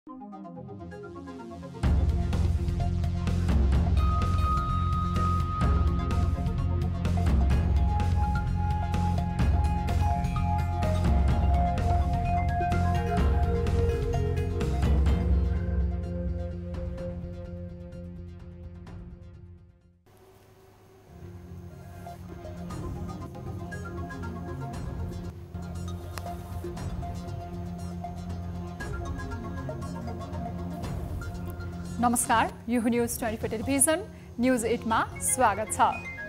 नमस्कार, यो news 24 television news 8 मा स्वागत छ।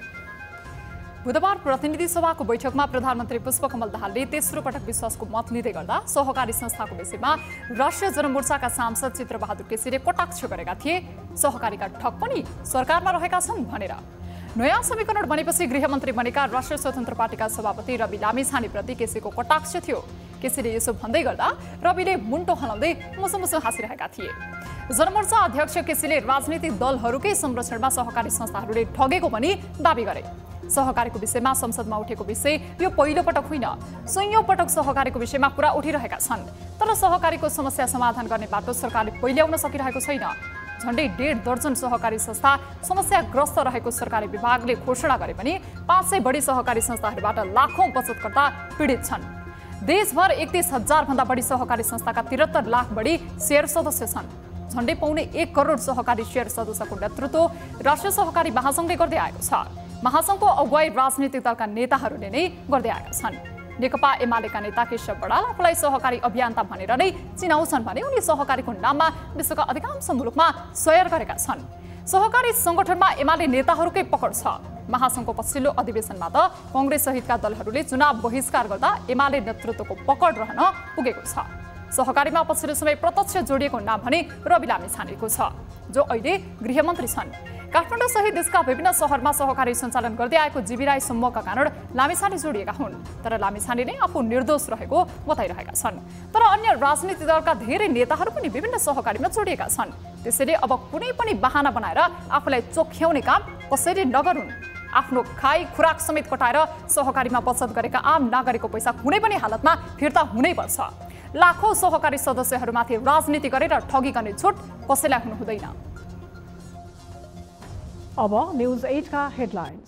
बुधबार प्रतिनिधि सभाको बैठकमा प्रधानमन्त्री पुष्पकमल दाहालले तेस्रो पटक विश्वासको मत लिँदै गर्दा सहकारी संस्थाको विषयमा राष्ट्रिय जनमोर्चाका सांसद चित्रबहादुर केसीले कटाक्ष गरेका थिए। सहकारीका ठग पनि सरकारमा रहेका छन् भनेर। नयाँ समीकरण बनेपछि गृहमन्त्री बनेका राष्ट्रिय स्वतन्त्र पार्टीका सभापति रवि लामिछानेप्रति केसीको कटाक्ष थियो। केसीले यसो भन्दै गर्दा रविले मुन्टो हलाउँदै मुसुमुसु हाँसिरहेका थिए। जनमोर्चा अध्यक्ष केसीले राजनीतिक दलहरूकै संरक्षणमा सहकारी संस्थाहरूले ठगेको पनि दाबी गरे। सहकारीको विषयमा संसदमा उठेको विषय यो पहिलो पटक होइन, सयौं पटक सहकारीको विषयमा कुरा उठिरहेका छन्। तर सहकारीको समस्या समाधान गर्ने बाटो सरकारले पहिल्याउन सकिरहेको छैन। झण्डै 1.5 दर्जन सहकारी संस्था समस्याग्रस्त रहेको सरकारी विभागले घोषणा गरे पनि 500 बढी सहकारी संस्थाहरूबाट लाखौं बचतकर्ता पीडित छन्। देशभर 31,000 भन्दा बढी सहकारी संस्थाका 73 लाख बढी शेयर सदस्य छन्। झण्डै पौने 1 करोड सहकारी शेयर सदस्यको नेतृत्व राष्ट्रिय सहकारी महासंघले गर्दै आएको छ। महासंघको अगुवाई राजनीतिक दलका नेताहरूले नै गर्दै आएका छन्। नेकपा एमालेका नेता केशव बडाल आफूलाई सहकारी अभियन्ता भनेर नै चिनाउँछन् भने उनी सहकारीको नाममा विश्वका अधिकांश मुलुकमा सयर गरेका छन्। सहकारी संगठनमा एमाले नेताहरूकै पकड छ। महासंघको पछिल्लो अधिवेशनमा त कांग्रेस सहितका दलहरूले चुनाव बहिष्कार गर्दा एमाले नेतृत्वको पकड रहन पुगेको छ। सहकारीमा पछिल्लो समय प्रत्यक्ष जोडिएको नाम भने रवि लामिछानेको छ, जो अहिले गृहमन्त्री छन्। काठमाडौँ सहित देशका विभिन्न शहरमा सहकारी सञ्चालन गर्दै आएको जीवी राई समूहका कारण लामिछाने जोडिएका हुन्। तर लामिछाने नै आफू निर्दोष रहेको बताइरहेका छन्। तर अन्य राजनीतिक दलका धेरै नेताहरू पनि विभिन्न सहकारीमा जोडिएका छन्। त्यसैले अब कुनै पनि बहाना बनाएर आफूलाई चोख्याउने काम कसैले नगरून्। आफ्नो खाई खुराक समेत कटाएर सहकारीमा बचत गरेका आम नागरिकको पैसा कुनै पनि हालतमा फिर्ता हुनै पर्छ। लाखौं सहकारी सदस्यहरूमाथि राजनीति गरेर ठगी गर्ने छुट कसैलाई हुनु हुँदैन। अब न्यूज 8 का हेडलाइन्स।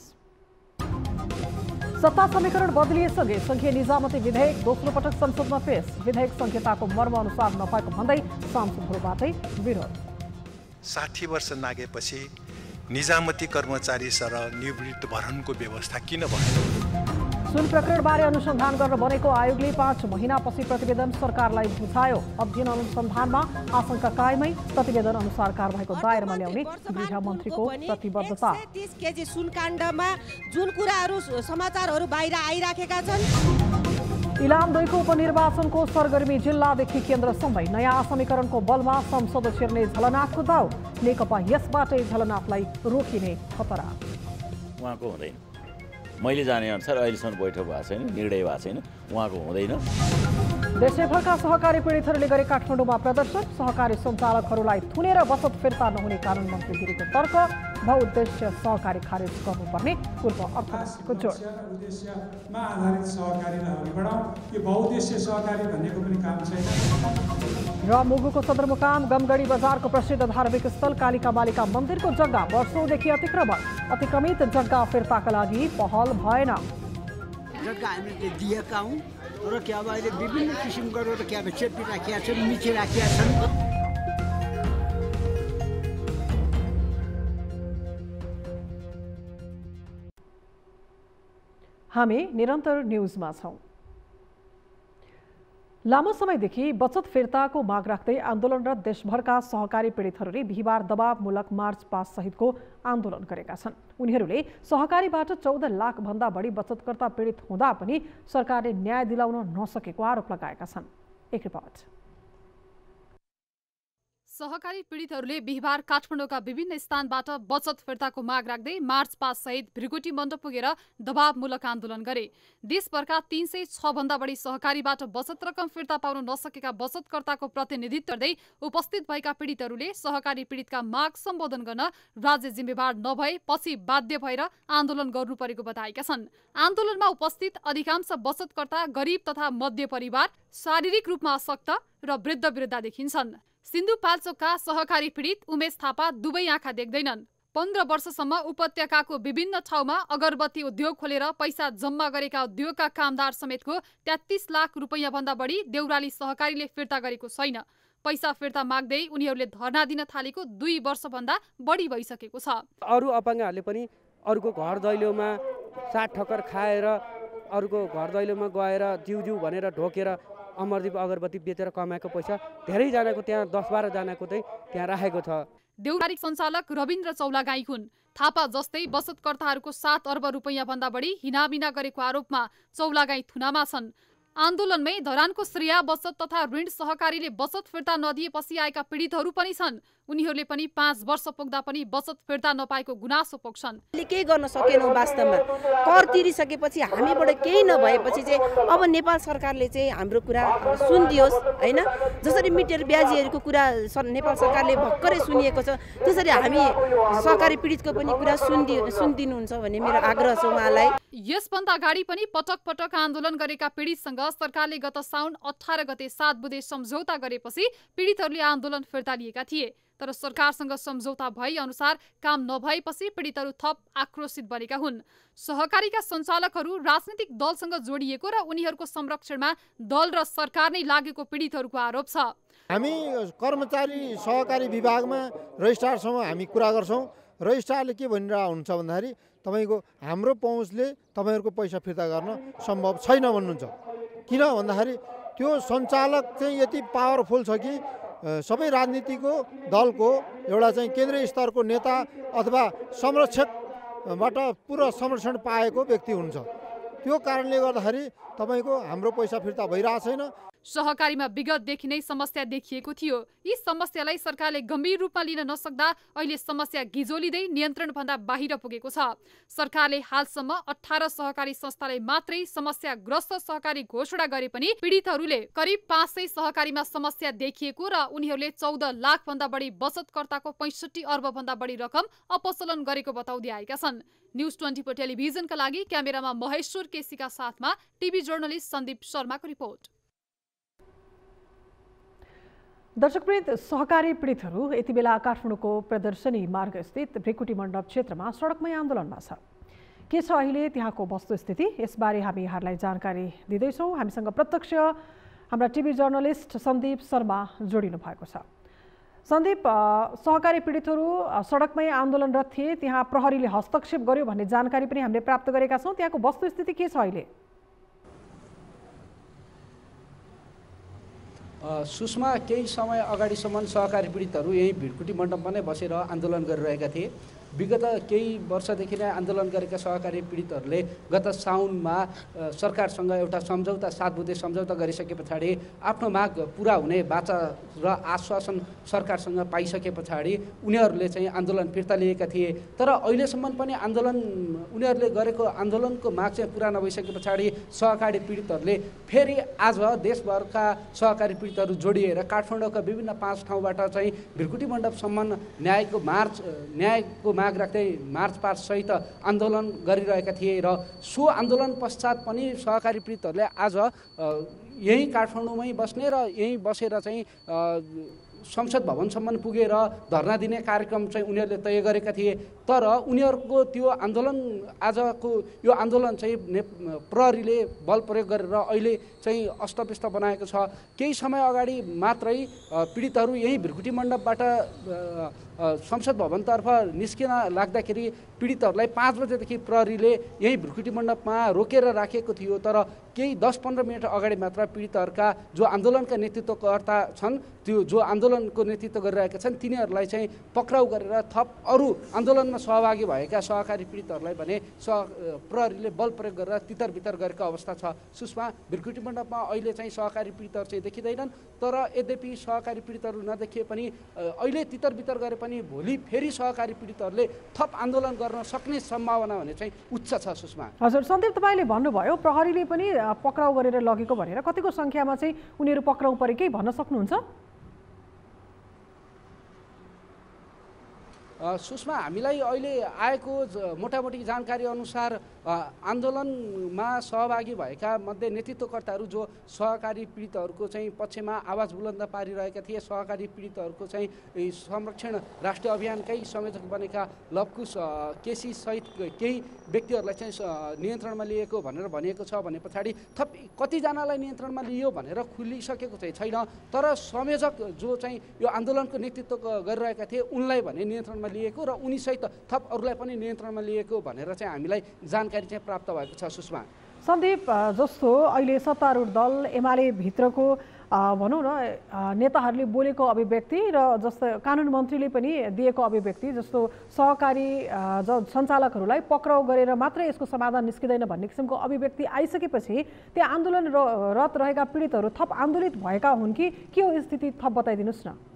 सत्ता समीकरण बदलिएसँगै संघीय निजामती विधेयक दोस्रो पटक संसदमा पेश। विधेयक संहिताको मर्म अनुसार नभएको भन्दै सांसदहरूबाटै विरोध। 60 वर्ष नागेपछि निजामती कर्मचारी सरह निवृत्त भरणको व्यवस्था किन भयो? सुन प्रकरणबारे अनुसन्धान गर्न बनेको आयोगले 5 महिनापछि प्रतिवेदन सरकारलाई बुझायो। अध्ययन अनुसन्धानमा आशंका कायमै, प्रतिवेदन अनुसार कारबाहीको दायरामा ल्याउने गृहमन्त्रीको प्रतिबद्धता। 30 केजी सुनकाण्डमा जुन कुराहरू समाचारहरू बाहिर आइराखेका छन्। इलाम 2 को उपनिर्वाचनको सरगर्मी जिल्लादेखि केन्द्रसम्मै नयाँ समीकरणको बलमा संसद छिर्ने झलनाथको दाउ। नेकपा यसबाटै झलनाथलाई रोकिने खतरा। उहाँको हुँदैन, मैले जाने अनुसार अहिलेसम्म बैठक भएको छैन, निर्णय भएको छैन, उहाँको हुँदैन। देशभरका सहकारी पीडितहरूले गरे काठमाडौँमा प्रदर्शन। सहकारी सञ्चालकहरूलाई थुनेर बचत फिर्ता नहुने कानुन मन्त्री गिरीको तर्क। बहुउद्देश्य सहकारी खारेज गर्नुपर्ने पूर्व अर्थमन्त्रीको जोड। उद्देश्यमा आधारित सहकारीलाई अघि बढाउँ, यो बहुउद्देश्य सहकारी भन्नेको पनि काम छैन। र मुगुको सदरमुकाम गमगढी बजारको प्रसिद्ध धार्मिक स्थल कालिका मालिका मन्दिरको जग्गा वर्षौंदेखि अतिक्रमण। अतिक्रमित जग्गा फिर्ताका लागि पहल भएन। जग्गा हामीले दिएका हौँ र क्या अब अहिले विभिन्न किसिमको क्या चेपी राखिया छन्, मिची राखिया छन्। हामी निरन्तर न्यूजमा छौं। लामो समयदेखि बचत फिर्ताको माग राख्दै आन्दोलनरत देशभरका सहकारी पीडितहरूले बिहिबार दबावमूलक मार्च पास सहितको आन्दोलन गरेका छन्। उनीहरूले सहकारीबाट 14 लाख भन्दा बढी बचतकर्ता पीडित हुँदा पनि सरकारले न्याय दिलाउन नसकेको आरोप लगाएका छन्। एक रिपोर्ट। सहकारी पीडितहरूले बिहिबार काठमाडौँका विभिन्न स्थानबाट बचत फिर्ताको माग राख्दै मार्च पास सहित भृगुटी मण्डप पुगेर दबावमूलक आन्दोलन गरे। देशभरका 306 भन्दा बढी सहकारीबाट बचत रकम फिर्ता पाउन नसकेका बचतकर्ताको प्रतिनिधित्व गर्दै उपस्थित भएका पीडितहरूले सहकारी पीडितका माग सम्बोधन गर्न राज्य जिम्मेवार नभए पछि बाध्य भएर आन्दोलन गर्नु परेको बताएका छन्। आन्दोलनमा उपस्थित अधिकांश बचतकर्ता गरिब तथा मध्य परिवार, शारीरिक रूपमा अशक्त र वृद्ध देखिन्छन्। सिन्धुपाल्चोकका सहकारी पीडित उमेश थापा दुवै आँखा देख्दैनन्। 15 वर्षसम्म उपत्यकाको विभिन्न ठाउँमा अगरबत्ती उद्योग खोलेर पैसा जम्मा गरेका उद्योगका कामदार समेतको 33 लाख रुपैयाँ भन्दा बढी देउराली सहकारीले फिर्ता गरेको छैन। पैसा फिर्ता माग्दै उनीहरूले धरना दिन थालेको 2 वर्षभन्दा बढी भइसकेको छ। अरू अपाङ्गहरूले पनि अरूको घर दैलोमा सात ठक्कर खाएर अरूको घर दैलोमा गएर जिउ भनेर ढोकेर अमरदीप अगरबत्ती बेचेर कमाएको पैसा धेरैजनाको त्यहाँ 10-12 जनाको चाहिँ त्यहाँ राखेको छ। देउराली सञ्चालक रविन्द्र चौलागाई हुन्। थापा जस्तै बचतकर्ताहरूको 7 अर्ब रुपैयाँ भन्दा बढी हिनाबिना गरेको आरोपमा चौलागाई थुनामा छन्। आन्दोलनमै धरानको श्रेया बचत तथा ऋण सहकारीले बचत फिर्ता नदिएपछि आएका पीडितहरू पनि छन्। उनीहरूले पनि 5 वर्ष पुग्दा पनि बचत फिर्ता नपाएको गुनासो पोख्छन्। केही गर्न सकेनौँ वास्तवमा। कर तिरिसकेपछि हामीबाट केही नभएपछि चाहिँ अब नेपाल सरकारले चाहिँ हाम्रो कुरा सुनिदियोस् हैन। जसरी मिटर ब्याजीहरूको कुरा नेपाल सरकारले भर्खरै सुनिएको छ त्यसरी हामी सहकारी पीडितको पनि कुरा सुनिदिनुहुन्छ भन्ने मेरो आग्रह छ उहाँलाई। यसभन्दा अगाडि पनि पटक पटक आन्दोलन गरेका पीडितसँग सरकारले गत साउन 18 गते 7 बुँदे सम्झौता गरेपछि पीडितहरूले आन्दोलन फिर्ता लिएका थिए। तर सरकारसँग सम्झौता भए अनुसार काम नभएपछि पीडितहरू थप आक्रोशित बनेका हुन्। सहकारीका सञ्चालकहरू राजनीतिक दलसँग जोडिएको र उनीहरूको संरक्षणमा दल र सरकार नै लागेको पीडितहरूको आरोप छ। हामी कर्मचारी सहकारी विभागमा रजिस्ट्रारसँग हामी कुरा गर्छौँ। रजिस्ट्रारले के भनिरहेको हुन्छ भन्दाखेरि तपाईँको हाम्रो पहुँचले तपाईँहरूको पैसा फिर्ता गर्न सम्भव छैन भन्नुहुन्छ। किन भन्दाखेरि त्यो सञ्चालक चाहिँ यति पावरफुल छ कि सबै राजनीतिको दलको एउटा चाहिँ केन्द्रीय स्तरको नेता अथवा संरक्षकबाट पूर्ण संरक्षण पाएको व्यक्ति हुन्छ। त्यो कारणले गर्दाखेरि तपाईँको हाम्रो पैसा फिर्ता भइरहेको छैन। सहकारीमा विगतदेखि नै समस्या देखिएको थियो। यी समस्यालाई सरकारले गम्भीर रूपमा लिन नसक्दा अहिले समस्या गिजोलिँदै नियन्त्रणभन्दा बाहिर पुगेको छ। सरकारले हालसम्म 18 सहकारी संस्थालाई मात्रै समस्याग्रस्त सहकारी घोषणा गरे पनि पीडितहरूले करिब 500 सहकारीमा समस्या देखिएको र उनीहरूले 14 लाख भन्दा बढी बचतकर्ताको 65 अर्ब भन्दा बढी रकम अपसलन गरेको बताउँदै आएका छन्। न्यूज 24 टेलिभिजनका लागि क्यामेरामा महेश्वर केसीका साथमा टिभी जर्नलिस्ट सन्दीप शर्माको रिपोर्ट। दर्शकवृन्द, सहकारी पीडितहरू यति बेला काठमाडौँको प्रदर्शनी मार्ग स्थित भृकुटी मण्डप क्षेत्रमा सडकमै आन्दोलनमा छ। के छ अहिले त्यहाँको वस्तुस्थिति, यसबारे हामी यहाँहरूलाई जानकारी दिँदैछौँ। हामीसँग प्रत्यक्ष हाम्रा टिभी जर्नलिस्ट सन्दीप शर्मा जोडिनु भएको छ। सन्दीप, सहकारी पीडितहरू सडकमै आन्दोलनरत थिए, त्यहाँ प्रहरीले हस्तक्षेप गर्यो भन्ने जानकारी पनि हामीले प्राप्त गरेका छौँ। त्यहाँको वस्तुस्थिति के छ अहिले? सुषमा, केही समय अगाडिसम्म सहकारी पीडितहरू यही भिडकुटी मण्डपमा नै बसेर आन्दोलन गरिरहेका थिए। विगत केही वर्षदेखि नै आन्दोलन गरेका सहकारी पीडितहरूले गत साउनमा सरकारसँग एउटा सम्झौता 7 बुँदे सम्झौता गरिसके पछाडि आफ्नो माग पुरा हुने बाचा र आश्वासन सरकारसँग पाइसके पछाडि उनीहरूले चाहिँ आन्दोलन फिर्ता लिएका थिए। तर अहिलेसम्म पनि उनीहरूले गरेको आन्दोलनको माग चाहिँ पुरा नभइसके पछाडि सहकारी पीडितहरूले फेरि आज देशभरका सहकारी पीडितहरू जोडिएर काठमाडौँका विभिन्न 5 ठाउँबाट चाहिँ भिडकुटी मण्डपसम्म न्यायको माग राख्दै मार्च पास्ट सहित आन्दोलन गरिरहेका थिए र सो आन्दोलन पश्चात पनि सहकारी पीडितहरूले आज यही काठमाडौँमै बस्ने र यही बसेर चाहिँ संसद भवनसम्म पुगेर धरना दिने कार्यक्रम चाहिँ उनीहरूले तय गरेका थिए। तर उनीहरूको त्यो आन्दोलन आजको यो आन्दोलन चाहिँ प्रहरीले बल प्रयोग गरेर अहिले चाहिँ अस्तव्यस्त बनाएको छ। केही समय अगाडि मात्रै पीडितहरू यही भिडकुटी मण्डपबाट संसद भवनतर्फ निस्किन लाग्दाखेरि पीडितहरूलाई 5 बजेदेखि प्रहरीले यही भिडकुटी मण्डपमा रोकेर राखेको थियो। तर केही 10-15 मिनट अगाडि मात्र पीडितहरूका जो आन्दोलनका नेतृत्वकर्ता छन्, त्यो जो आन्दोलनको नेतृत्व गरिरहेका छन्, तिनीहरूलाई चाहिँ पक्राउ गरेर थप अरू आन्दोलनमा सहभागी भएका सहकारी पीडितहरूलाई भने प्रहरीले बल प्रयोग गरेर तितर-बितर गरेको अवस्था छ। सुषमा, भिडकुटी मण्डपमा अहिले चाहिँ सहकारी पीडितहरू चाहिँ देखिँदैनन्। तर यद्यपि सहकारी पीडितहरू नदेखिए पनि अहिले तितर-बितर गरे पनि भोलि फेरि सहकारी पीडितहरूले थप आन्दोलन गर्न सक्ने सम्भावना भने चाहिँ उच्च छ। सुषमा, हजुर, सन्दीप, तपाईँले भन्नुभयो प्रहरीले पनि पक्राउ गरेर लगेको भनेर, कतिको सङ्ख्यामा चाहिँ उनीहरू पक्राउ परे केही भन्न सक्नुहुन्छ? सुषमा, हामीलाई अहिले आएको मोटामोटी जानकारी अनुसार आन्दोलनमा सहभागी भएका मध्ये नेतृत्वकर्ताहरू जो सहकारी पीडितहरूको चाहिँ पक्षमा आवाज बुलन्द पारिरहेका थिए, सहकारी पीडितहरूको चाहिँ संरक्षण राष्ट्रिय अभियानकै संयोजक बनेका लवकुश केसी सहित केही व्यक्तिहरूलाई चाहिँ नियन्त्रणमा लिएको भनेर भनिएको छ भने पछाडि थप कतिजनालाई नियन्त्रणमा लियो भनेर खुलिसकेको चाहिँ छैन। तर संयोजक जो चाहिँ यो आन्दोलनको नेतृत्व गरिरहेका थिए उनलाई भने नियन्त्रणमा लिएको र उनीसहित थप अरूलाई पनि नियन्त्रणमा लिएको भनेर चाहिँ हामीलाई जानकारी चाहिँ प्राप्त भएको छ। सुषमा सन्दीप, जस्तो अहिले सत्तारूढ दल एमाले भित्रको भनौँ न नेताहरूले बोलेको अभिव्यक्ति र जस्तो कानुन मन्त्रीले पनि दिएको अभिव्यक्ति, जस्तो सहकारी सञ्चालकहरूलाई पक्राउ गरेर मात्रै यसको समाधान निस्किँदैन भन्ने किसिमको अभिव्यक्ति आइसकेपछि त्यहाँ आन्दोलनरत रहेका पीडितहरू थप आन्दोलित भएका हुन् कि के हो स्थिति, थप बताइदिनुहोस् न।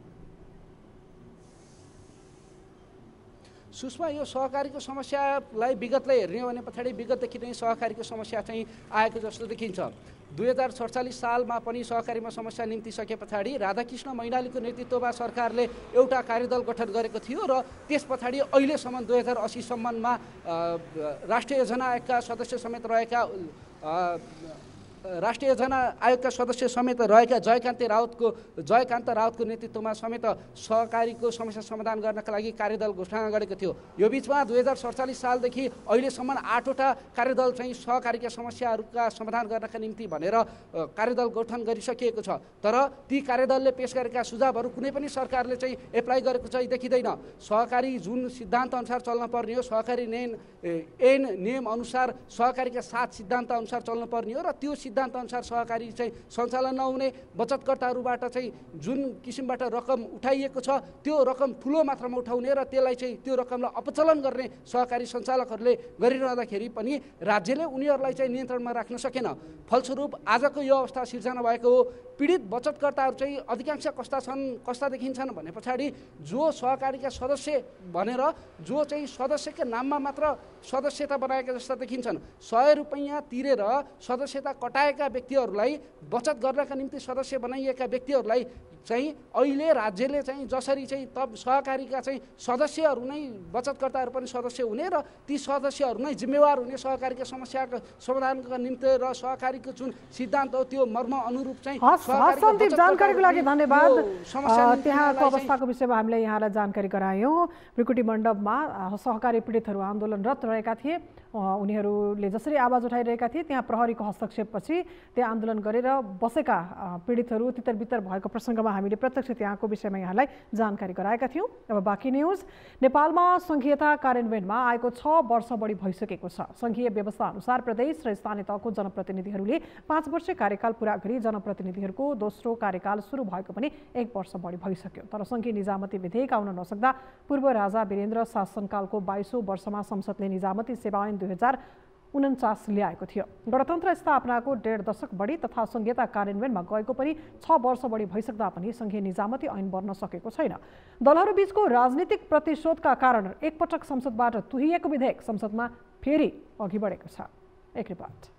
सुषमा, यो सहकारीको समस्यालाई विगतलाई हेर्ने हो भने पछाडि विगतदेखि नै सहकारीको समस्या चाहिँ आएको जस्तो देखिन्छ। 2047 सालमा पनि सहकारीमा समस्या निम्तिसके पछाडि राधाकृष्ण मैनालीको नेतृत्वमा सरकारले एउटा कार्यदल गठन गरेको थियो र त्यस पछाडि अहिलेसम्म 2080 सम्ममा राष्ट्रिय योजना आयोगका सदस्य समेत रहेका राष्ट्रिय योजना आयोगका सदस्य समेत रहेका जयकान्त राउतको नेतृत्वमा समेत सहकारीको समस्या समाधान गर्नका लागि कार्यदल घोषणा गरेको थियो। यो बिचमा 2047 सालदेखि अहिलेसम्म 8वटा कार्यदल चाहिँ सहकारीका समस्याहरूका समाधान गर्नका निम्ति भनेर कार्यदल गठन गरिसकिएको छ। तर ती कार्यदलले पेश गरेका सुझावहरू कुनै पनि सरकारले चाहिँ एप्लाई गरेको चाहिँ देखिँदैन। सहकारी जुन सिद्धान्त अनुसार चल्न पर्ने हो, सहकारी नियम अनुसार सहकारीका 7 सिद्धान्त अनुसार चल्न पर्ने हो र त्यो सिद्धान्त अनुसार सहकारी चाहिँ सञ्चालन नहुने, बचतकर्ताहरूबाट चाहिँ जुन किसिमबाट रकम उठाइएको छ त्यो रकम ठुलो मात्रामा उठाउने र त्यसलाई चाहिँ त्यो रकमलाई अपचलन गर्ने सहकारी सञ्चालकहरूले गरिरहँदाखेरि पनि राज्यले उनीहरूलाई चाहिँ नियन्त्रणमा राख्न सकेन। फलस्वरूप आजको यो अवस्था सिर्जना भएको हो। पीडित बचतकर्ताहरू चाहिँ अधिकांश कस्ता देखिन्छन् भने पछाडि जो सहकारीका सदस्य भनेर जो चाहिँ सदस्यका नाममा मात्र सदस्यता बनाएका जस्ता देखिन्छन्। 100 रुपैयाँ तिरेर सदस्यता कटाएका व्यक्तिहरूलाई, बचत गर्नका निम्ति सदस्य बनाइएका व्यक्तिहरूलाई चाहिँ अहिले राज्यले चाहिँ जसरी चाहिँ तब सहकारीका चाहिँ सदस्यहरू नै बचतकर्ताहरू पनि सदस्य हुने र ती सदस्यहरू नै जिम्मेवार हुने सहकारीका समस्याको समाधानका निम्ति र सहकारीको जुन सिद्धान्त हो त्यो मर्म अनुरूप चाहिँ जानकारीको लागि धन्यवाद। त्यहाँको अवस्थाको विषयमा हामीले यहाँलाई जानकारी गरायौँ। भृकुटी मण्डपमा सहकारी पीडितहरू आन्दोलनरत रहेका थिए। उनीहरूले जसरी आवाज उठाइरहेका थिए त्यहाँ प्रहरीको हस्तक्षेपपछि त्यहाँ आन्दोलन गरेर बसेका पीडितहरू तितरबितर भएको प्रसङ्गमा हामीले प्रत्यक्ष त्यहाँको विषयमा यहाँलाई जानकारी गराएका थियौँ। अब बाँकी न्युज। नेपालमा सङ्घीयता कार्यान्वयनमा आएको 6 वर्ष बढी भइसकेको छ। सङ्घीय व्यवस्था अनुसार प्रदेश र स्थानीय तहको जनप्रतिनिधिहरूले 5 वर्ष कार्यकाल पूरा गरी जनप्रतिनिधिहरूको दोस्रो कार्यकाल सुरु भएको पनि 1 वर्ष बढी भइसक्यो। तर सङ्घीय निजामती विधेयक आउन नसक्दा पूर्व राजा वीरेन्द्र शासनकालको 22औं वर्षमा संसदले निजामती सेवा ऐन 2049 ल्याएको थियो। गणतन्त्र स्थापनाको 1.5 दशक बढी तथा संघीयता कार्यान्वयनमा गएको पनि 6 वर्ष बढी भइसक्दा पनि सङ्घीय निजामती ऐन बन्न सकेको छैन। दलहरू बीचको राजनीतिक प्रतिशोधका कारण एकपटक संसदबाट तुहिएको विधेयक संसदमा फेरि अघि बढेको छ। एक रिपोर्ट।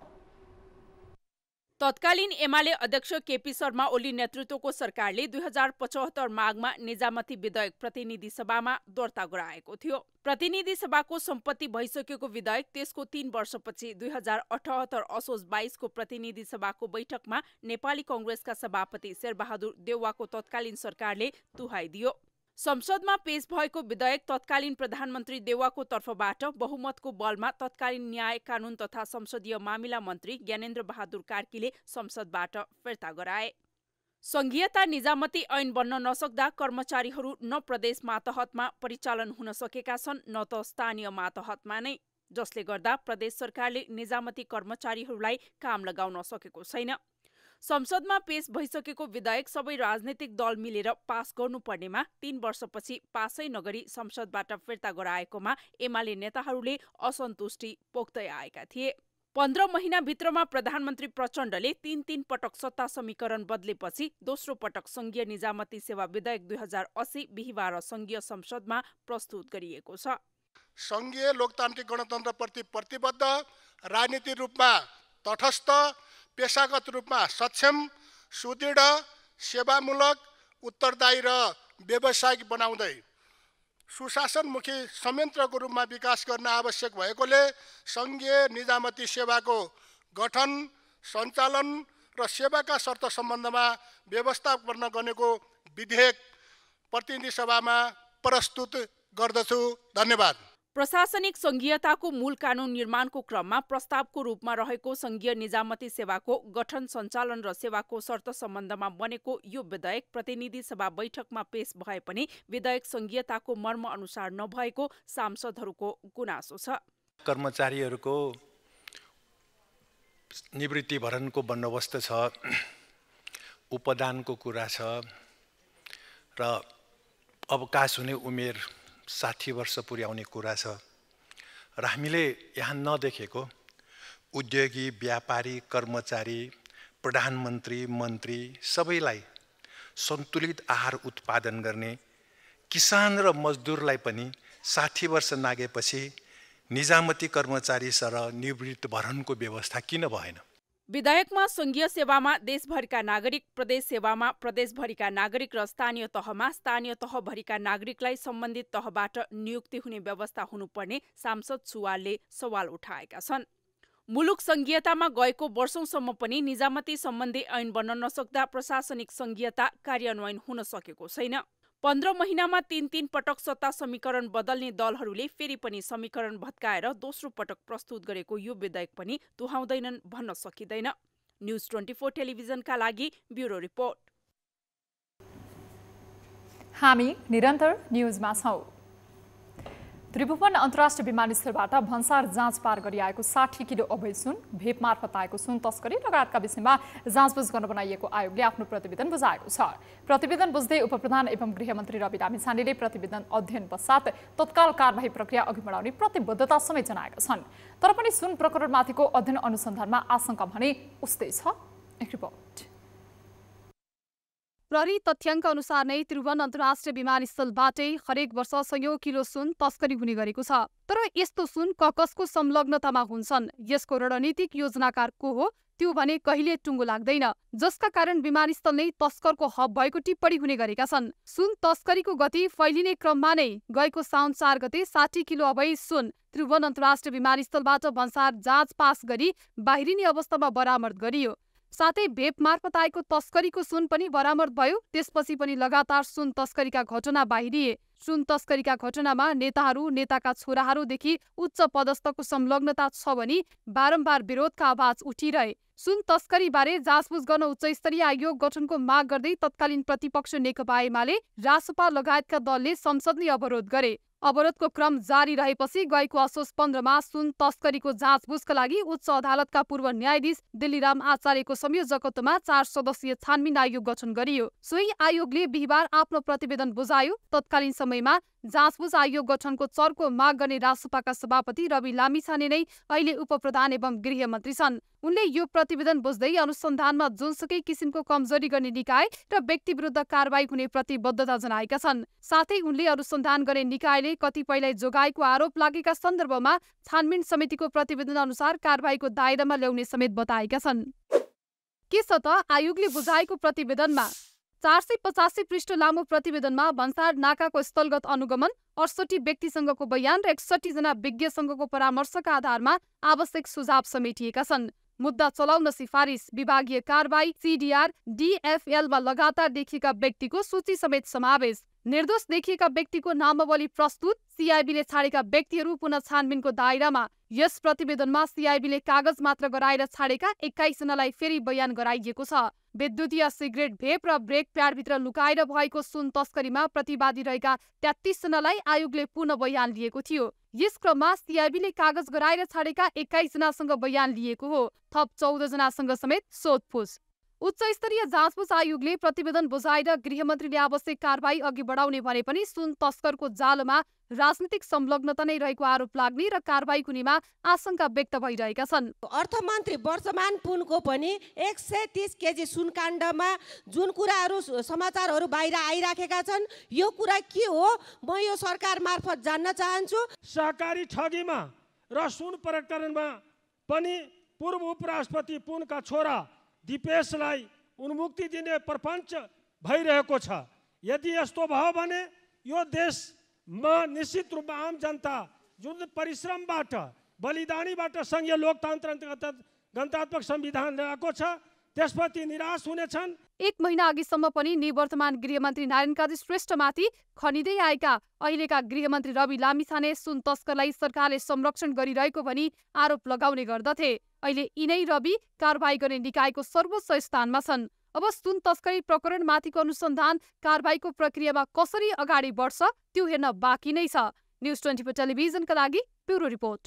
तत्कालीन एमाले अध्यक्ष केपी शर्मा ओली नेतृत्वको सरकारले 2075 माघमा निजामती विधेयक प्रतिनिधि सभामा दर्ता गराएको थियो। प्रतिनिधि सभाको सम्पत्ति भइसकेको विधेयक त्यसको 3 वर्षपछि 2078 असोज 22 को प्रतिनिधि सभाको बैठकमा नेपाली कांग्रेसका सभापति शेरबहादुर देउवाको तत्कालीन सरकारले तुहाइदियो। संसदमा पेश भएको विधेयक तत्कालीन प्रधानमन्त्री देउवाको तर्फबाट बहुमतको बलमा तत्कालीन न्याय कानून तथा संसदीय मामिला मन्त्री ज्ञानेन्द्र बहादुर कार्कीले संसदबाट फिर्ता गराए। संघीयता निजामती ऐन बन्न नसक्दा कर्मचारीहरू न प्रदेश मातहतमा परिचालन हुन सकेका छन् न त स्थानीय मातहतमा नै, जसले गर्दा प्रदेश सरकारले निजामती कर्मचारीहरूलाई काम लगाउन सकेको छैन। संसदमा पेश भइसकेको विधेयक सबै राजनीतिक दल मिलेर पास गर्नुपर्नेमा 3 वर्षपछि पासै नगरी संसदबाट फिर्ता गराएकोमा एमाले नेताहरूले असन्तुष्टि पोख्दै आएका थिए। 15 महिनाभित्रमा प्रधानमन्त्री प्रचण्डले 3 पटक सत्ता समीकरण बदलेपछि दोस्रो पटक संघीय निजामती सेवा विधेयक 2080 बिहिबार संघीय संसदमा प्रस्तुत गरिएको छ। संघीय लोकतान्त्रिक गणतन्त्रप्रति प्रतिबद्ध, राजनीतिक रूपमा तटस्थ, पेशागत रूपमा सक्षम, सुदृढ, सेवामूलक, उत्तरदायी र व्यावसायिक बनाउँदै सुशासनमुखी संयन्त्रको रूपमा विकास गर्न आवश्यक भएकोले सङ्घीय निजामती सेवाको गठन, सञ्चालन र सेवाका शर्त सम्बन्धमा व्यवस्थापन गर्नेको विधेयक प्रतिनिधि सभामा प्रस्तुत गर्दछु। धन्यवाद। प्रशासनिक सङ्घीयताको मूल कानुन निर्माणको क्रममा प्रस्तावको रूपमा रहेको सङ्घीय निजामती सेवाको गठन, सञ्चालन र सेवाको शर्त सम्बन्धमा बनेको यो विधेयक प्रतिनिधि सभा बैठकमा पेश भए पनि विधेयक सङ्घीयताको मर्म अनुसार नभएको सांसदहरूको गुनासो छ। कर्मचारीहरूको निवृत्ति भरणको बन्दोबस्त छ, उपदानको कुरा छ र अवकाश हुने उमेर 60 वर्ष पुर्याउने कुरा छ र हामीले यहाँ नदेखेको उद्योगी, व्यापारी, कर्मचारी, प्रधानमन्त्री, मन्त्री सबैलाई सन्तुलित आहार उत्पादन गर्ने, किसान र मजदुरलाई पनि 60 वर्ष नागेपछि निजामती कर्मचारी सरह निवृत्त भरणको व्यवस्था किन भएन? विधेयकमा सङ्घीय सेवामा देशभरिका नागरिक, प्रदेश सेवामा प्रदेशभरिका नागरिक र स्थानीय तहमा स्थानीय तहभरिका नागरिकलाई सम्बन्धित तहबाट नियुक्ति हुने व्यवस्था हुनुपर्ने सांसद सुवालले सवाल उठाएका छन्। मुलुक सङ्घीयतामा गएको वर्षौंसम्म पनि निजामती सम्बन्धी ऐन बन्न नसक्दा प्रशासनिक सङ्घीयता कार्यान्वयन हुन सकेको छैन। 15 महिनामा 3 पटक सत्ता समीकरण बदल्ने दलहरूले फेरि पनि समीकरण भत्काएर दोस्रो पटक प्रस्तुत गरेको यो विधेयक पनि तुहाउँदैनन् भन्न सकिँदैन। न्युज 24 टेलिभिजनका लागि ब्युरो रिपोर्ट। हामी निरन्तर न्युजमा छौं। त्रिभुवन अन्तर्राष्ट्रिय विमानस्थलबाट भन्सार जाँच पार गरी आएको 60 किलो अवैध सुन, भेप मार्फत आएको सुन तस्करी लगायतका विषयमा जाँचबुझ गर्न बनाइएको आयोगले आफ्नो प्रतिवेदन बुझाएको छ। प्रतिवेदन बुझ्दै उपप्रधान एवं गृहमन्त्री रवि लामिछानेले प्रतिवेदन अध्ययन पश्चात तत्काल कारबाही प्रक्रिया अघि बढाउने प्रतिबद्धता समेत जनाएका छन्। तर पनि सुन प्रकरणमाथिको अध्ययन अनुसन्धानमा आशंका भने उस्तै छ। एक रिपोर्ट। प्रहरी तथ्याङ्क अनुसार नै त्रिभुवन अन्तर्राष्ट्रिय विमानस्थलबाटै हरेक वर्ष 100 किलो सुन तस्करी हुने गरेको छ। तर यस्तो सुन कसको संलग्नतामा हुन्छन्, यसको रणनीतिक योजनाकार को हो, त्यो भने कहिले टुङ्गो लाग्दैन, जसका कारण विमानस्थल नै तस्करको हब भएको टिप्पणी हुने गरेका छन्। सुन तस्करीको गति फैलिने क्रममा नै गएको साउन 4 गते 60 किलो अवैध सुन त्रिभुवन अन्तर्राष्ट्रिय विमानस्थलबाट भन्सार जाँच पास गरी बाहिरिने अवस्थामा बरामद गरियो। साथै भेप मार्फत आएको तस्करीको सुन पनि बरामद भयो। त्यसपछि पनि लगातार सुन तस्करीका घटना बाहिरिए। सुन तस्करीका घटनामा नेताहरू, नेताका छोराहरूदेखि उच्च पदस्थको संलग्नता छ भनी बारम्बार विरोधका आवाज उठिरहे। सुन तस्करीबारे जाँचबुझ गर्न उच्चस्तरीय आयोग गठनको माग गर्दै तत्कालीन प्रतिपक्ष नेकपा एमाले, रासपा लगायतका दलले संसद नै अवरोध गरे। अवरोधको क्रम जारी रहेपछि गएको असोज 15 मा सुन तस्करीको जाँचबुझका लागि उच्च अदालतका पूर्व न्यायाधीश दिल्लीराम आचार्यको संयोजकत्वमा 4 सदस्यीय छानबिन आयोग गठन गरियो। सोही आयोगले बिहिबार आफ्नो प्रतिवेदन बुझायो। तत्कालीन समयमा जाँचबुझ आयोग गठनको चर्को माग गर्ने रासपाका सभापति रवि लामिछाने नै अहिले उपप्रधान एवं गृहमन्त्री छन्। उनले यो प्रतिवेदन बुझ्दै अनुसन्धानमा जुनसुकै किसिमको कमजोरी गर्ने निकाय र व्यक्ति विरुद्ध कारबाही हुने प्रतिबद्धता जनाएका छन्। साथै उनले अनुसन्धान गर्ने निकायले कतिपयलाई जोगाएको आरोप लागेका सन्दर्भमा छानबिन समितिको प्रतिवेदन अनुसार कारबाहीको दायरामा ल्याउने समेत बताएका छन्। के छ त आयोगले बुझाएको प्रतिवेदनमा 485 पृष्ठ लामो प्रतिवेदनमा भन्सार नाकाको स्थलगत अनुगमन, 68 व्यक्तिसँगको बयान र 61 जना विज्ञसँगको परामर्शका आधारमा आवश्यक सुझाव समेटिएका छन्। मुद्दा चलाउन सिफारिस, विभागीय कारबाही, CDR, DFL मा लगातार देखिएका व्यक्तिको सूची समेत समावेश, निर्दोष देखिएका व्यक्तिको नामावली प्रस्तुत, CIB ले छाडेका व्यक्तिहरू पुनः छानबिनको दायरामा। यस प्रतिवेदनमा CIB ले कागज मात्र गराएर छाडेका 21 जनालाई फेरि बयान गराइएको छ। विद्युतीय सिगरेट, भेप र ब्रेक प्याडभित्र लुकाएर भएको सुन तस्करीमा प्रतिवादी रहेका 33 जनालाई आयोगले पुनः बयान लिएको थियो। यस क्रममा CIB ले कागज गराएर छाडेका 21 जनासँग बयान लिएको हो। थप 14 जनासँग समेत सोधपुछ। उच्च स्तरीय जाँचबुझ आयोगले प्रतिवेदन बुझाएर गृहमन्त्रीले आवश्यक कारबाही अघि बढाउने भने पनि सुन तस्करको जालमा राजनीतिक संलग्नता नै रहेको आरोप लाग्ने र कारबाही हुनेमा आशंका व्यक्त भइरहेका छन्। अर्थमन्त्री वर्तमान पुनको पनि 130 केजी सुनकाण्डमा जुन कुराहरू समाचारहरू बाहिर आइराखेका छन्, यो कुरा के हो म यो सरकार मार्फत जान्न चाहन्छु। सहकारी ठगीमा र सुन प्रकरणमा पनि पूर्व उपराष्ट्रपति पुनका छोरा दिपेशलाई उन्मुक्ति दिने प्रपञ्च भइरहेको छ। यदि यस्तो भयो भने यो देश निश्चित रूपमा आम जनता जुन परिश्रमबाट बलिदानीबाट सङ्घीय लोकतन्त्र अन्तर्गत गणतात्मक संविधान ल्याएको छ त्यसप्रति निराश हुनेछन्। 1 महिना अघिसम्म पनि निवर्तमान गृहमन्त्री नारायण काजी श्रेष्ठमाथि खनिँदै आएका अहिलेका गृहमन्त्री रवि लामिछाने सुन तस्करलाई सरकारले संरक्षण गरिरहेको भनी आरोप लगाउने गर्दथे। अहिले यिनै रवि कारबाही गर्ने निकायको सर्वोच्च स्थानमा छन्। अब सुन तस्करी प्रकरणमाथिको अनुसन्धान कारबाहीको प्रक्रियामा कसरी अगाडि बढ्छ त्यो हेर्न बाँकी नै छ। न्युज 24 टेलिभिजनका लागि ब्युरो रिपोर्ट।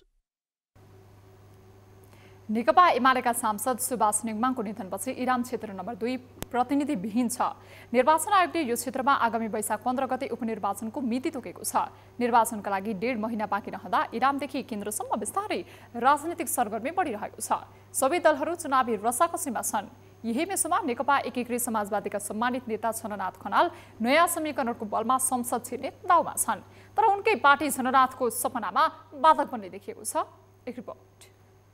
नेकपा एमालेका सांसद सुभाष नेङमाङको निधनपछि इलाम क्षेत्र नम्बर 2 प्रतिनिधिविहीन छ। निर्वाचन आयोगले यो क्षेत्रमा आगामी वैशाख 15 गते उपनिर्वाचनको मिति तोकेको छ। निर्वाचनका लागि 1.5 महिना बाँकी रहँदा इलामदेखि केन्द्रसम्म बिस्तारै राजनीतिक सरगर्मी बढिरहेको छ। सबै दलहरू चुनावी रसाकसीमा छन्। यही मेसोमा नेकपा एकीकृत समाजवादीका सम्मानित नेता छननाथ खनाल नयाँ समीकरणको बलमा संसद छिर्ने दाउमा छन्। तर उनकै पार्टी छननाथको सपनामा बाधक बन्ने देखिएको छ। एक रिपोर्ट।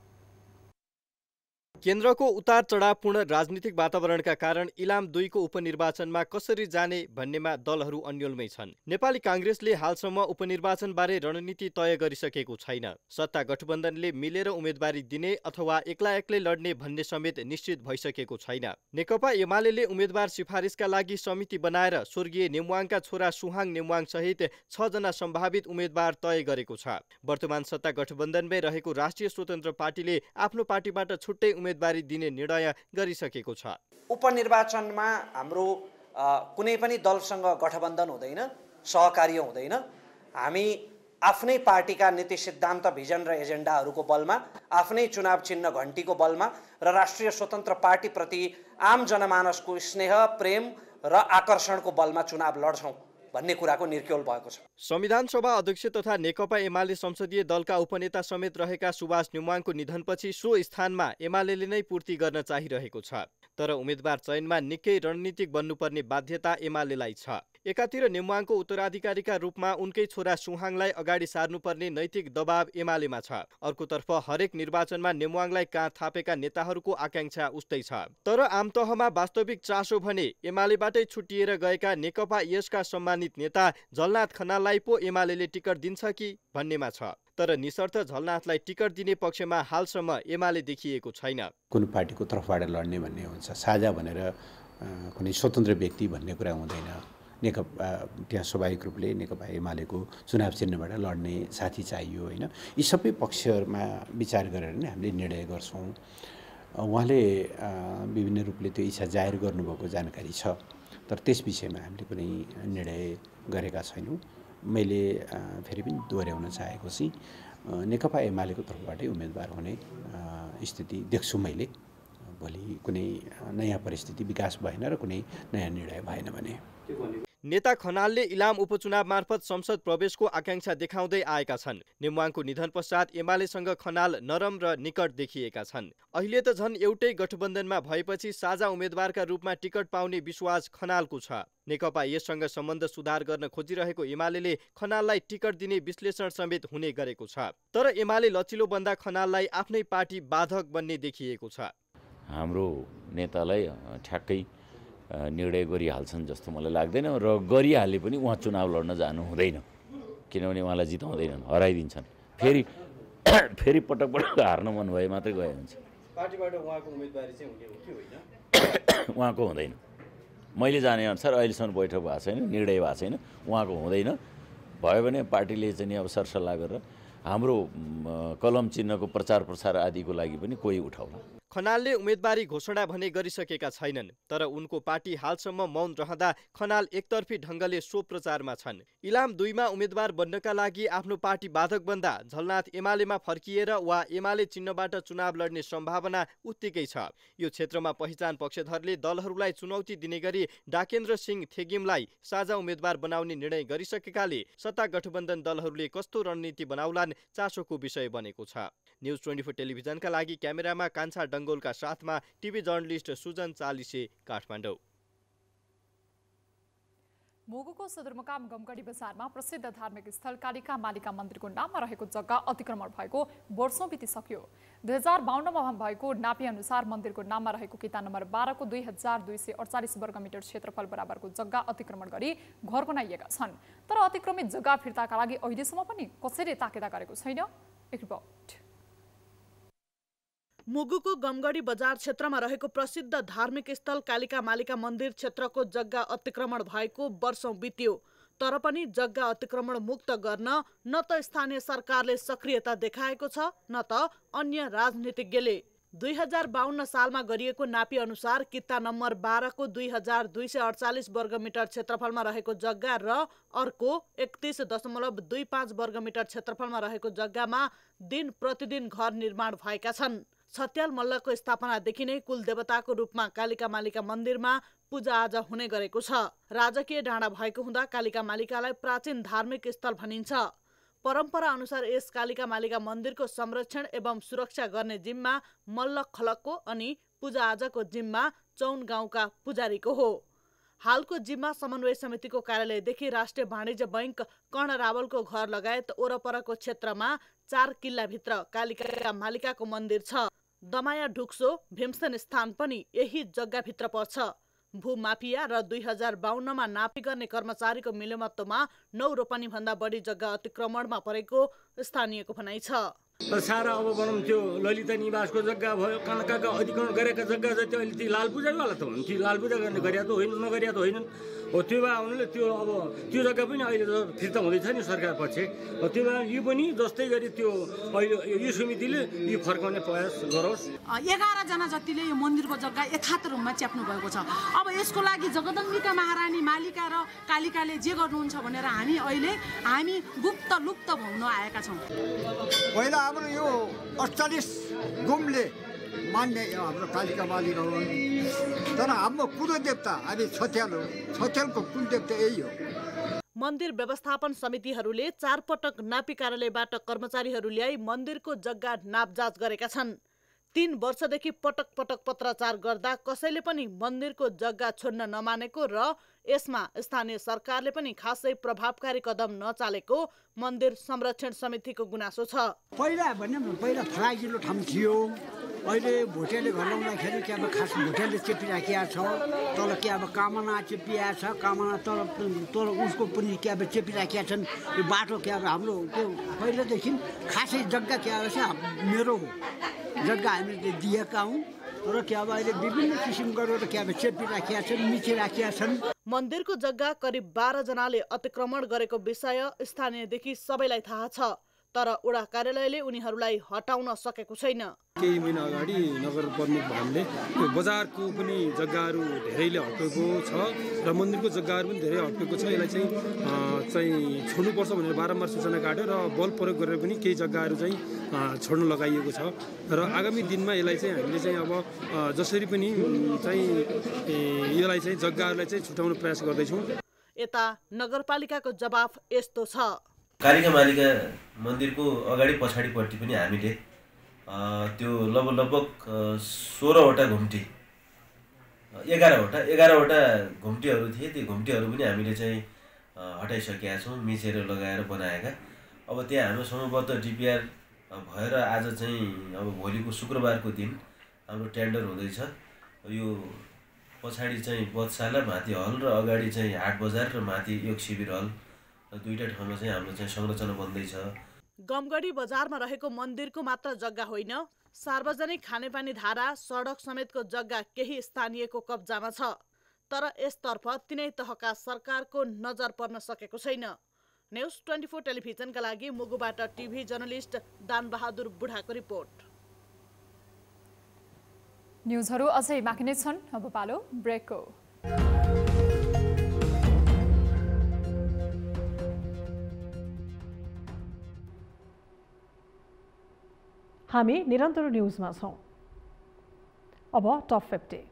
केन्द्रको उतार चढावपूर्ण राजनीतिक वातावरणका कारण इलाम 2 को उपनिर्वाचनमा कसरी जाने भन्नेमा दलहरू अन्योलमै छन्। नेपाली कांग्रेसले हालसम्म उपनिर्वाचनबारे रणनीति तय गरिसकेको छैन। सत्ता गठबन्धनले मिलेर उम्मेदवारी दिने अथवा एक्लै लड्ने भन्ने समेत निश्चित भइसकेको छैन। नेकपा एमालेले उम्मेदवार सिफारिसका लागि समिति बनाएर स्वर्गीय नेमवाङका छोरा सुहाङ नेमवाङ सहित 6 जना सम्भावित उम्मेदवार तय गरेको छ। वर्तमान सत्ता गठबन्धनमै रहेको राष्ट्रिय स्वतन्त्र पार्टीले आफ्नो पार्टीबाट छुट्टै उम्मेदवारी दिने निर्णय गरिसकेको छ। उपनिर्वाचनमा हाम्रो कुनै पनि दलसँग गठबन्धन हुँदैन, सहकार्य हुँदैन। हामी आफ्नै पार्टीका नीति सिद्धान्त, भिजन र एजेन्डाहरूको बलमा, आफ्नै चुनाव चिन्ह घण्टीको बलमा र राष्ट्रिय स्वतन्त्र पार्टीप्रति आम जनमानसको स्नेह, प्रेम र आकर्षणको बलमा चुनाव लड्छौँ भन्ने कुराको निर्क्योल भएको छ। संविधान सभा अध्यक्ष तथा नेकपा एमाले संसदीय दलका उपनेता समेत रहेका सुभाष नेमवाङको निधनपछि सो स्थानमा एमालेले नै पूर्ति गर्न चाहिरहेको छ। तर उम्मेदवार चयनमा निकै रणनीतिक बन्नुपर्ने बाध्यता एमालेलाई छ। एकातिर नेमवाङको उत्तराधिकारीका रूपमा उनकै छोरा सुहाङलाई अगाडि सार्नुपर्ने नैतिक दबाव एमालेमा छ। अर्कोतर्फ हरेक निर्वाचनमा नेमवाङलाई काँध थापेका नेताहरूको आकांक्षा उस्तै छ। तर आमतहमा वास्तविक चासो भने एमालेबाटै छुट्टिएर गएका नेकपा यसका सम्मानित नेता झलनाथ खनाललाई पो एमालेले टिकट दिन्छ कि भन्नेमा छ। तर निशर्त झलनाथलाई टिकट दिने पक्षमा हालसम्म एमाले देखिएको छैन। कुन पार्टीको तर्फबाट लड्ने भन्ने हुन्छ, साझा भनेर कुनै स्वतन्त्र व्यक्ति भन्ने कुरा हुँदैन। नेकपा त्यहाँ स्वाभाविक रूपले नेकपा एमालेको चुनाव चिन्हबाट लड्ने साथी चाहियो होइन। यी सबै पक्षहरूमा विचार गरेर नै हामीले निर्णय गर्छौँ। उहाँले विभिन्न रूपले त्यो इच्छा जाहेर गर्नुभएको जानकारी छ। तर त्यस विषयमा हामीले कुनै निर्णय गरेका छैनौँ। मैले फेरि पनि दोहोऱ्याउन चाहेको चाहिँ नेकपा एमालेको तर्फबाटै उम्मेदवार हुने स्थिति देख्छु मैले। भोलि कुनै नयाँ परिस्थिति विकास भएन र कुनै नयाँ निर्णय भएन भने। नेता खनालले इलाम उपचुनाव मार्फत संसद प्रवेशको आकांक्षा देखाउँदै आएका छन्। नेमवाङको निधन पश्चात एमालेसँग खनाल नरम र निकट देखिएका छन्। अहिले त झन् एउटै गठबन्धनमा भएपछि साझा उम्मेदवारका रूपमा टिकट पाउने विश्वास खनालको छ। नेकपा यससँग सम्बन्ध सुधार गर्न खोजिरहेको एमालेले खनाललाई टिकट दिने विश्लेषण समेत हुने गरेको छ। तर एमाले लचिलो बन्दा खनाललाई आफ्नै पार्टी बाधक बन्ने देखिएको छ। हाम्रो नेतालाई ठ्याक्कै निर्णय गरिहाल्छन् जस्तो मलाई लाग्दैन र गरिहाले पनि उहाँ चुनाव लड्न जानु हुँदैन। किनभने उहाँलाई जिताउँदैनन्, हराइदिन्छन्। फेरि पटक हार्न मन भए मात्रै गए हुन्छ। पार्टीबाट उहाँको उम्मेदवारी चाहिँ हुने हो कि होइन? उहाँको हुँदैन। मैले जाने अनुसार अहिलेसम्म बैठक भएको छैन, निर्णय भएको छैन। उहाँको हुँदैन। भयो भने पार्टीले चाहिँ अब सरसल्लाह गरेर हाम्रो कलम चिन्हको प्रचार प्रसार आदिको लागि पनि कोही उठाउला। खनालले उम्मेदवारी घोषणा भने गरिसकेका छैनन्। तर उनको पार्टी हालसम्म मौन रहँदा खनाल एकतर्फी ढङ्गले सो प्रचारमा छन्। इलाम 2 मा उम्मेदवार बन्नका लागि आफ्नो पार्टी बाधक बन्दा झलनाथ एमालेमा फर्किएर वा एमाले चिन्हबाट चुनाव लड्ने सम्भावना उत्तिकै छ। यो क्षेत्रमा पहिचान पक्षधरले दलहरूलाई चुनौती दिने गरी डाकेन्द्र सिंह थेगिमलाई साझा उम्मेदवार बनाउने निर्णय गरिसकेकाले सत्ता गठबन्धन दलहरूले कस्तो रणनीति बनाउलान् चासोको विषय बनेको छ। न्युज 24 टेलिभिजनका लागि क्यामेरामा कान्छा डङ्गोलका साथमा टिभी जर्नलिस्ट सुजन चालिसे, काठमाडौँ। मुगुको सदरमुकाम गमगढी बजारमा प्रसिद्ध धार्मिक स्थल कालिका मालिका मन्दिरको नाममा रहेको जग्गा अतिक्रमण भएको वर्षौं बितिसक्यो। 2052मा भएको नापी अनुसार मन्दिरको नाममा रहेको किता नम्बर 12 को 2248 वर्गमिटर क्षेत्रफल बराबरको जग्गा अतिक्रमण गरी घर बनाइएका छन्। तर अतिक्रमित जग्गा फिर्ताका लागि अहिलेसम्म पनि कसैले ताकेदा गरेको छैन। एक रिपोर्ट। मुगुको गमगढी बजार क्षेत्रमा रहेको प्रसिद्ध धार्मिक स्थल कालिका मालिका मन्दिर क्षेत्रको जग्गा अतिक्रमण भएको वर्षौं बित्यो। तर पनि जग्गा अतिक्रमण मुक्त गर्न न त स्थानीय सरकारले सक्रियता देखाएको छ न त अन्य राजनीतिज्ञले। 2052 सालमा गरिएको नापी अनुसार किता नम्बर 12 को 2248 वर्गमिटर क्षेत्रफलमा रहेको जग्गा र अर्को 31.25 वर्गमिटर क्षेत्रफलमा रहेको जग्गामा दिन प्रतिदिन घर निर्माण भएका छन्। छत्याल मल्लको स्थापनादेखि नै कुल देवताको रूपमा कालिका मालिका मन्दिरमा पूजाआजा हुने गरेको छ। राजकीय डाँडा भएको हुँदा कालिका मालिकालाई प्राचीन धार्मिक स्थल भनिन्छ। परम्परा अनुसार यस कालिका मालिका मन्दिरको संरक्षण एवं सुरक्षा गर्ने जिम्मा मल्ल खलकको अनि पूजाआजाको जिम्मा चौन गाउँका पुजारीको हो। हालको जिम्मा समन्वय समितिको कार्यालयदेखि राष्ट्रिय वाणिज्य बैंक कर्ण रावलको घर लगायत वरपरको क्षेत्रमा 4 किल्लाभित्र कालिका मालिकाको मन्दिर छ। दमाया ढुक्सो भीमसेन स्थान पनि यही जग्गाभित्र पर्छ। भूमाफिया र 2052मा नापी गर्ने कर्मचारीको मिलेमत्तोमा 9 रोपनी भन्दा बढी जग्गा अतिक्रमणमा परेको स्थानीयको भनाइ छ। सारा अब भनौँ त्यो ललिता निवासको जग्गा भयो, कनकाका अधिग्रहण गरेका जग्गा जति अहिले ती लाल पूजावाला त हुन्, ती लाल पूजा गर्ने गरिया त होइन, नगरिया त होइनन्। हो त्यो भए हुनाले त्यो अब त्यो जग्गा पनि अहिले त फिर्ता हुँदैछ नि सरकार पछि। त्यो भए यो पनि जस्तै गरी त्यो अहिले यो समितिले यो फर्काउने प्रयास गरोस्। 11 जना जतिले यो मन्दिरको जग्गा यथार्थ रूपमा च्याप्नु भएको छ। अब यसको लागि जगदम्बिका महारानी मालिका र कालिकाले जे गर्नुहुन्छ भनेर हामी गुप्त लुप्त भउन आएका छौँ। पहिला हाम्रो यो 48 गुम्ले मान्ने हाम्रो कालिका मालिका हुन्। तर हाम्रो कुल देवता हामी छत्यालको कुल देवता यही हो। मन्दिर व्यवस्थापन समितिहरूले 4 पटक नापी कार्यालयबाट कर्मचारीहरू ल्याई मन्दिरको जग्गा नापजाँच गरेका छन्। 3 वर्षदेखि पटक पटक पत्राचार गर्दा कसैले पनि मन्दिरको जग्गा छोड्न नमानेको र यसमा स्थानीय सरकारले पनि खासै प्रभावकारी कदम नचालेको मन्दिर संरक्षण समितिको गुनासो छ। पहिला फराकिलो ठाउँ थियो, अहिले भोटेले घर ल्याउँदाखेरि के अब खास भोटेले चेपिराखेको छ। तल के अब कामना चेपिया छ, कामना तल उसको पनि के अब चेपिराखेका छन्। यो बाटो के अब हाम्रो त्यो पहिलेदेखि खासै जग्गा के अब मेरो हो, जग्गा हामीले दिएका हौँ। र के अब अहिले विभिन्न किसिम गरेर के अब चेपिराखेका छन्, मिचिराखेका छन्। मन्दिरको जग्गा करिब 12 जनाले अतिक्रमण गरेको विषय स्थानीयदेखि सबैलाई थाहा छ। तर वडा कार्यालयले उनीहरूलाई हटाउन सकेको छैन। केही महिना अगाडि नगर प्रमुख भवनले यो बजारको पनि जग्गाहरू धेरैले हटेको छ र मन्दिरको जग्गाहरू पनि धेरै हटेको छ। यसलाई चाहिँ छोड्नुपर्छ भनेर बारम्बार सूचना काट्यो र बल प्रयोग गरेर पनि केही जग्गाहरू चाहिँ छोड्न लगाइएको छ। र आगामी दिनमा यसलाई चाहिँ हामीले चाहिँ अब जसरी पनि चाहिँ यसलाई चाहिँ जग्गाहरूलाई चाहिँ छुटाउन प्रयास गर्दैछौँ। यता नगरपालिकाको जवाफ यस्तो छ। कालिका मालिका मन्दिरको अगाडि पछाडिपट्टि पनि हामीले त्यो लगभग 16वटा घुम्टी 11वटा घुम्टीहरू थिए। त्यो घुम्टीहरू पनि हामीले चाहिँ हटाइसकेका छौँ, मिचेर लगाएर बनाएका। अब त्यहाँ हाम्रो समूहबद्ध डिपिआर भएर आज चाहिँ अब भोलिको शुक्रबारको दिन हाम्रो टेन्डर हुँदैछ। यो पछाडि चाहिँ बधशाला माथि हल र अगाडि चाहिँ हाट बजार र माथि योग शिविर हल, 2टा ठाउँमा चाहिँ हाम्रो चाहिँ संरचना बन्दैछ। गमगढी बजारमा रहेको मन्दिरको मात्र जग्गा होइन, सार्वजनिक खानेपानी धारा, सडक समेतको जग्गा केही स्थानीयको कब्जामा छ। तर यसतर्फ तिनै तहका सरकारको नजर पर्न सकेको छैन। न्युज 24 टेलिभिजनका लागि मुगुबाट टिभी जर्नलिस्ट दानबहादुर बुढाको रिपोर्ट। न्युजहरू अझै बाँकी नै छन्, अब पालो ब्रेकको। हामी निरन्तर न्युजमा छौं। अब टप 50।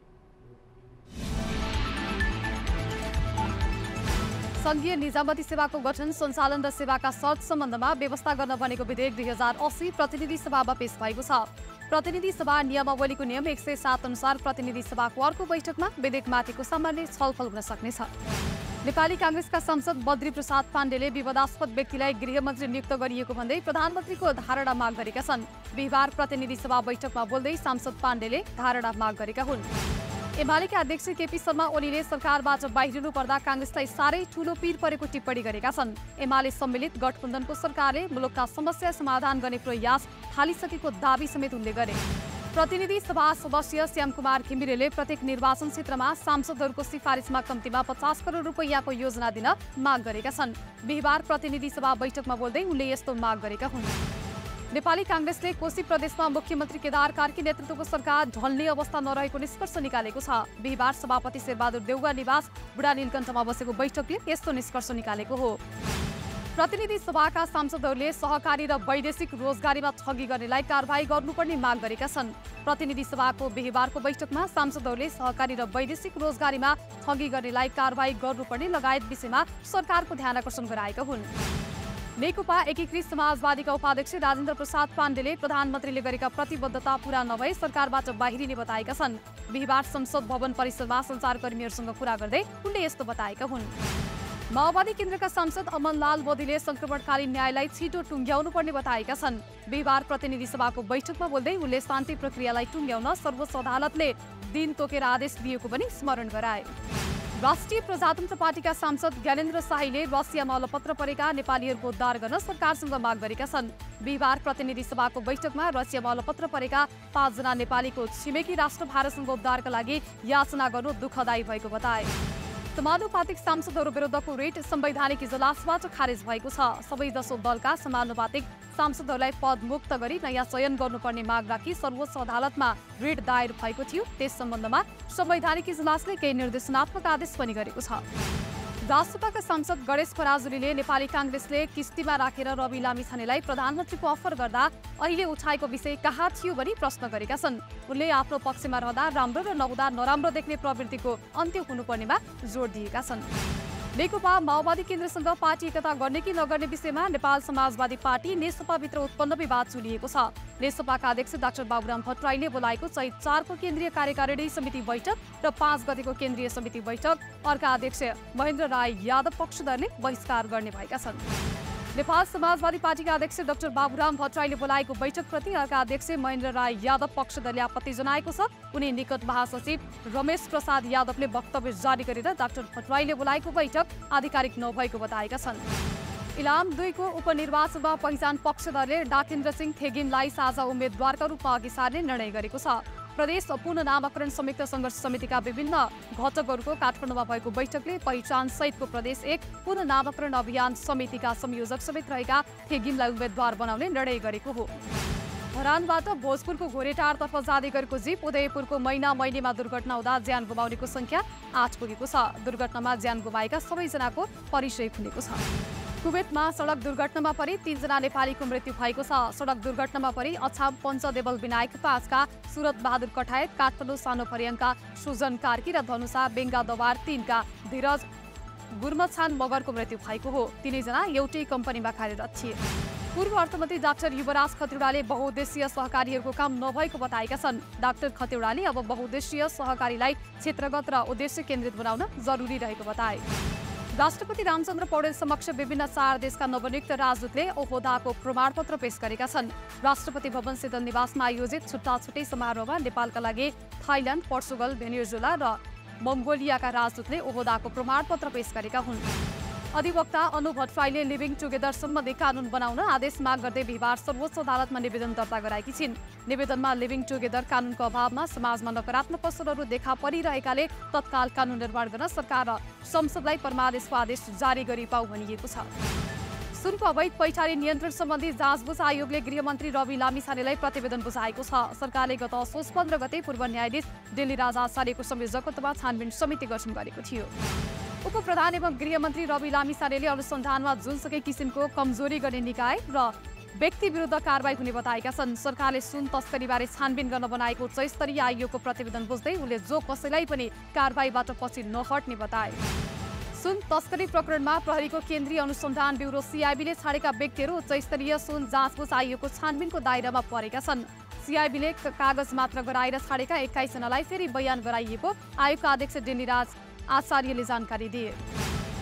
संघीय निजामती सेवाको गठन, सञ्चालन र सेवाका शर्त सम्बन्धमा व्यवस्था गर्न बनेको विधेयक 2080 प्रतिनिधि सभामा पेश भएको छ। प्रतिनिधि सभा नियमावलीको नियम 107 अनुसार प्रतिनिधि सभाको अर्को बैठकमा विधेयकमाथिको सामान्य छलफल हुन सक्नेछ। नेपाली कांग्रेसका सांसद बद्री प्रसाद पाण्डेले विवादास्पद व्यक्तिलाई गृहमन्त्री नियुक्त गरिएको भन्दै प्रधानमन्त्रीको धारणा माग गरेका छन्। बिहीबार प्रतिनिधि सभा बैठकमा बोल्दै सांसद पाण्डेले धारणा माग गरेका हुन्। एमालेका अध्यक्ष केपी शर्मा ओलीले सरकारबाट बाहिरिनु पर्दा कांग्रेसलाई साह्रै ठूलो पीर परेको टिप्पणी गरेका छन्। एमाले सम्मिलित गठबन्धनको सरकारले मुलुकका समस्या समाधान गर्ने प्रयास थालिसकेको दावी समेत उनले गरे। प्रतिनिधि सभा सदस्य श्यामकुमार घिमिरेले प्रत्येक निर्वाचन क्षेत्रमा सांसदहरूको सिफारिसमा कम्तीमा 50 करोड रुपैयाँको योजना दिन माग गरेका छन्। बिहीबार प्रतिनिधि सभा बैठकमा बोल्दै उनले यस्तो माग गरेका हुन्। नेपाली कांग्रेसले कोशी प्रदेशमा मुख्यमन्त्री केदार कार्की नेतृत्वको सरकार ढल्ने अवस्था नरहेको निष्कर्ष निकालेको छ। बिहीबार सभापति शेरबहादुर देउवा निवास बुढा नीलकण्ठमा बसेको बैठकले यस्तो निष्कर्ष निकालेको हो। प्रतिनिधि सभाका सांसदहरूले सहकारी र वैदेशिक रोजगारीमा ठगी गर्नेलाई कारबाही गर्नुपर्ने माग गरेका छन्। प्रतिनिधि सभाको बिहीबारको बैठकमा सांसदहरूले सहकारी र वैदेशिक रोजगारीमा ठगी गर्नेलाई कारबाही गर्नुपर्ने लगायत विषयमा सरकारको ध्यान आकर्षण गराएका हुन्। नेकपा एकीकृत समाजवादीका उपाध्यक्ष राजेन्द्र प्रसाद पाण्डेले प्रधानमन्त्रीले गरेका प्रतिबद्धता पूरा नभई सरकारबाट बाहिरिने बताएका छन्। बिहीबार संसद भवन परिसरमा सञ्चारकर्मीहरूसँग कुरा गर्दै उनले यस्तो बताएका हुन्। माओवादी केन्द्रका सांसद अमनलाल बोधीले संक्रमणकालीन न्यायलाई छिटो टुङ्ग्याउनु पर्ने बताएका छन्। बिहीबार प्रतिनिधि सभाको बैठकमा बोल्दै उनले शान्ति प्रक्रियालाई टुङ्ग्याउन सर्वोच्च अदालतले दिन तोकेर आदेश दिएको पनि स्मरण गराए। राष्ट्रिय प्रजातन्त्र पार्टीका सांसद ज्ञानेन्द्र शाहीले रसियामा अलपत्र परेका नेपालीहरूको उद्धार गर्न सरकारसँग माग गरेका छन्। बिहीबार प्रतिनिधि सभाको बैठकमा रसियामा अलपत्र परेका 5 जना नेपालीको छिमेकी राष्ट्र भारतसँग उद्धारका लागि याचना गर्नु दुःखदायी भएको बताए। समानुपातिक सांसदहरू विरुद्धको रिट संवैधानिक इजलासबाट खारेज भएको छ। सबैजसो दलका समानुपातिक सांसदहरूलाई पद मुक्त गरी नयाँ चयन गर्नुपर्ने माग राखी सर्वोच्च अदालतमा रिट दायर भएको थियो। त्यस सम्बन्धमा संवैधानिक इजलासले केही निर्देशनात्मक आदेश पनि गरेको छ। राष्ट्रपाका सांसद गणेश पराजुलीले नेपाली कांग्रेसले किस्तीमा राखेर रवि लामिछानेलाई प्रधानमन्त्रीको अफर गर्दा अहिले उठाएको विषय कहाँ थियो भनी प्रश्न गरेका छन्। उनले आफ्नो पक्षमा रहँदा राम्रो र नहुँदा नराम्रो देख्ने प्रवृत्तिको अन्त्य हुनुपर्नेमा जोड दिएका छन्। नेकपा माओवादी केन्द्रसँग पार्टी एकता गर्ने कि नगर्ने विषयमा नेपाल समाजवादी पार्टी नेसपाभित्र उत्पन्न विवाद चुलिएको छ। नेसपाका अध्यक्ष डाक्टर बाबुराम भट्टराईले बोलाएको चैत 4 को केन्द्रीय कार्यकारिणी समिति बैठक र 5 गतेको केन्द्रीय समिति बैठक अर्का अध्यक्ष महेन्द्र राय यादव पक्षधरले बहिष्कार गर्ने भएका छन्। नेपाल समाजवादी पार्टीका अध्यक्ष डाक्टर बाबुराम भट्टराईले बोलाएको बैठकप्रति अर्का अध्यक्ष महेन्द्र राय यादव पक्षधरले आपत्ति जनाएको छ। उनी निकट महासचिव रमेश प्रसाद यादवले वक्तव्य जारी गरेर डाक्टर भट्टराईले बोलाएको बैठक आधिकारिक नभएको बताएका छन्। इलाम 2 को उपनिर्वाचनमा पहिचान पक्षधरले डाकेन्द्र सिंह थेगिमलाई साझा उम्मेद्वारका रूपमा अघि सार्ने निर्णय गरेको छ। प्रदेश पुनः नामाकरण संयुक्त संघर्ष समितिका विभिन्न घटकहरूको काठमाडौँमा भएको बैठकले पहिचान सहितको प्रदेश 1 पुनः नामाकरण अभियान समितिका संयोजक समेत रहेका थेगिमलाई उम्मेद्वार बनाउने निर्णय गरेको हो। धरानबाट भोजपुरको घोरेटारतर्फ जाँदै गरेको जीप उदयपुरको मैनामा दुर्घटना हुँदा ज्यान गुमाउनेको संख्या 8 पुगेको छ। दुर्घटनामा ज्यान गुमाएका सबैजनाको परिचय खुलेको छ। कुवेतमा सडक दुर्घटनामा परि 3 जना नेपालीको मृत्यु भएको छ। सडक दुर्घटनामा परि अछाम पञ्चदेवल विनायक 5 का सुरत बहादुर कठायत, काठमाडौँ सानो पर्याङका सुजन कार्की र धनुषा बेङ्गा दवार 3 का धीरज गुर्मछान मगरको मृत्यु भएको हो। तीनैजना एउटै कम्पनीमा कार्यरत थिए। पूर्व अर्थमन्त्री डाक्टर युवराज खतिवड़ाले बहुउद्देश्यीय सहकारीहरूको काम नभएको बताएका छन्। डाक्टर खतिवड़ाले अब बहुउद्देश्यीय सहकारीलाई क्षेत्रगत र उद्देश्य केन्द्रित बनाउन जरुरी रहेको बताए। राष्ट्रपति रामचन्द्र पौडेल समक्ष विभिन्न 4 देशका नवनियुक्त राजदूतले ओहदाको प्रमाणपत्र पेश गरेका छन्। राष्ट्रपति भवन शीतल निवासमा आयोजित छुट्टा-छुट्टै समारोहमा नेपालका लागि थाइल्याण्ड, पोर्चुगल, भेनेजुएला र मङ्गोलियाका राजदूतले ओहदाको प्रमाणपत्र पेश गरेका हुन्। अधिवक्ता अनु भट्टराईले लिभिङ टुगेदर सम्बन्धी कानून बनाउन आदेश माग गर्दै बिहीबार सर्वोच्च अदालतमा निवेदन दर्ता गराएकी छिन्। निवेदनमा लिभिङ टुगेदर कानूनको अभावमा समाजमा नकारात्मक असरहरू देखा परिरहेकाले तत्काल कानून निर्माण गर्न सरकार र संसदलाई परमादेशको आदेश जारी गरिपाउ भनिएको छ। सुनको अवैध पैठारी नियन्त्रण सम्बन्धी जाँचबुझ आयोगले गृहमन्त्री रवि लामिछानेलाई प्रतिवेदन बुझाएको छ। सरकारले गत असोज 15 गते पूर्व न्यायाधीश दिल्लीराज आचार्यको संयोजकत्वमा छानबिन समिति गठन गरेको थियो। उपप्रधान एवं गृहमन्त्री रवि लामिछानेले अनुसन्धानमा जुनसुकै किसिमको कमजोरी गर्ने निकाय र व्यक्ति विरुद्ध कारबाही हुने बताएका छन्। सरकारले सुन तस्करीबारे छानबिन गर्न बनाएको उच्च स्तरीय आयोगको प्रतिवेदन बुझ्दै उनले जो कसैलाई पनि कारबाहीबाट पछि नहट्ने बताए। सुन तस्करी प्रकरणमा प्रहरीको केन्द्रीय अनुसन्धान ब्युरो सीआईबीले छाडेका व्यक्तिहरू उच्च स्तरीय सुन जाँचबुझ आयोगको छानबिनको दायरामा परेका छन्। सीआईबीले कागज मात्र गराएर छाडेका 21 जनालाई फेरि बयान गराइएको आयोगका अध्यक्ष दिल्लीराज आचार्यले जानकारी दिए।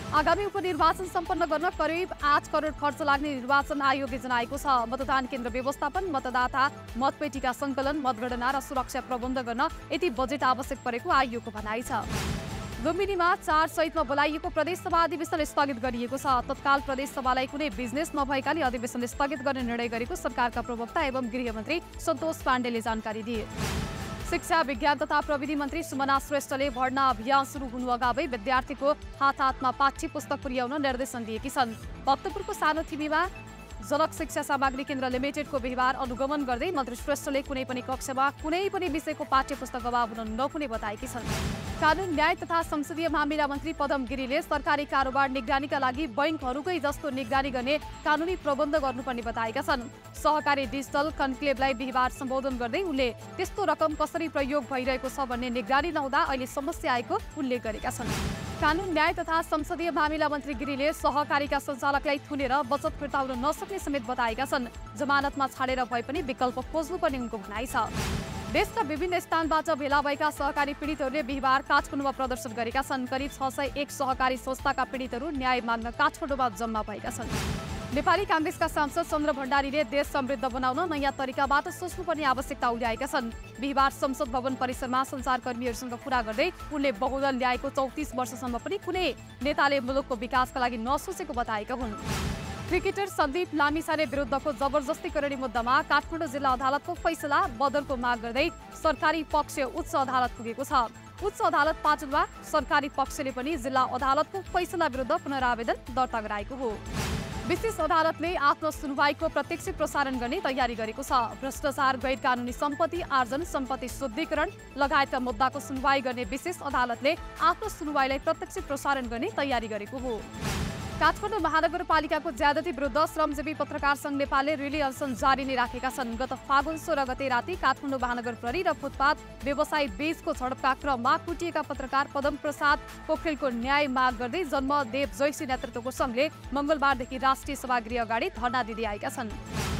आगामी उपनिर्वाचन सम्पन्न गर्न करिब 8 करोड खर्च लाग्ने निर्वाचन आयोगले जनाएको छ। मतदान केन्द्र व्यवस्थापन, मतदाता मतपेटिका सङ्कलन, मतगणना र सुरक्षा प्रबन्ध गर्न यति बजेट आवश्यक परेको आयोगको भनाइ छ। लुम्बिनीमा 4 सहितमा बोलाइएको प्रदेशसभा अधिवेशन स्थगित गरिएको छ। तत्काल प्रदेशसभालाई कुनै बिजनेस नभएकाले अधिवेशन स्थगित गर्ने निर्णय गरेको सरकारका प्रवक्ता एवं गृहमन्त्री सन्तोष पाण्डेले जानकारी दिए। शिक्षा, विज्ञान तथा प्रविधि मन्त्री सुमना श्रेष्ठले भर्ना अभियान सुरु हुनु अगावै विद्यार्थीको हात-हातमा पाठ्य पुस्तक पुर्याउन निर्देशन दिएकी छन्। भक्तपुरको सानो थिमीमा जनक शिक्षा सामग्री केन्द्र लिमिटेडको व्यवहार अनुगमन गर्दै मन्त्री श्रेष्ठले कुनै पनि कक्षामा कुनै पनि विषयको पाठ्य पुस्तक अभाव हुन नहुने बताएकी छन्। कानून, न्याय तथा संसदीय मामिला मन्त्री पदम गिरीले सरकारी कारोबार निगरानीका लागि बैंकहरूकै जस्तो निगरानी गर्ने कानूनी प्रबन्ध गर्नुपर्ने बताएका छन्। सहकारी डिजिटल कन्क्लेभलाई बिहिबार सम्बोधन गर्दै उनले त्यस्तो रकम कसरी प्रयोग भइरहेको छ भन्ने निगरानी नहुँदा अहिले समस्या आएको उल्लेख गरेका छन्। कानून, न्याय तथा संसदीय मामिला मन्त्री गिरीले सहकारीका सञ्चालकलाई थुनेर बचत फिर्ता हुन नसक्ने समेत बताएका छन्। जमानतमा छाडेर भए पनि विकल्प खोज्नुपर्ने उनको भनाइ छ। देशका विभिन्न स्थानबाट भेला भएका सहकारी पीडितहरूले बिहिबार काठमाडौँमा प्रदर्शन गरेका छन्। करिब 601 सहकारी संस्थाका पीडितहरू न्याय माग्न काठमाडौँमा जम्मा भएका छन्। नेपाली काङ्ग्रेसका सांसद चन्द्र भण्डारीले देश समृद्ध बनाउन नयाँ तरिकाबाट सोच्नुपर्ने आवश्यकता उठाएका छन्। बिहिबार संसद भवन परिसरमा सञ्चारकर्मीहरूसँग कुरा गर्दै उनले बहुदल ल्याएको 34 वर्षसम्म पनि कुनै नेताले मुलुकको विकासका लागि नसोचेको बताएका हुन्। क्रिकेटर सन्दीप लामिछाने विरुद्धको जबरजस्तीकरणी मुद्दामा काठमाडौँ जिल्ला अदालतको फैसला बदलको माग गर्दै सरकारी पक्ष उच्च अदालत पुगेको छ। उच्च अदालत पाटनमा सरकारी पक्षले पनि जिल्ला अदालतको फैसला विरुद्ध पुनरावेदन दर्ता गराएको हो। विशेष अदालतले आफ्नो सुनवाईको प्रत्यक्ष प्रसारण गर्ने तयारी गरेको छ। भ्रष्टाचार, गैर कानुनी सम्पत्ति आर्जन, सम्पत्ति शुद्धिकरण लगायतका मुद्दाको सुनवाई गर्ने विशेष अदालतले आफ्नो सुनवाईलाई प्रत्यक्ष प्रसारण गर्ने तयारी गरेको हो। काठमाडौँ महानगरपालिकाको ज्यादती विरुद्ध श्रमजीवी पत्रकार सङ्घ नेपालले रिले अनसन जारी नै राखेका छन्। गत फागुन 16 गते राति काठमाडौँ महानगर प्रहरी र फुटपाथ व्यवसायी बीचको झडपका क्रममा कुटिएका पत्रकार पदम प्रसाद पोखरेलको न्याय माग गर्दै जन्मदेव जैसी नेतृत्वको सङ्घले मङ्गलबारदेखि राष्ट्रिय सभागृह अगाडि धरना दिँदै आएका छन्।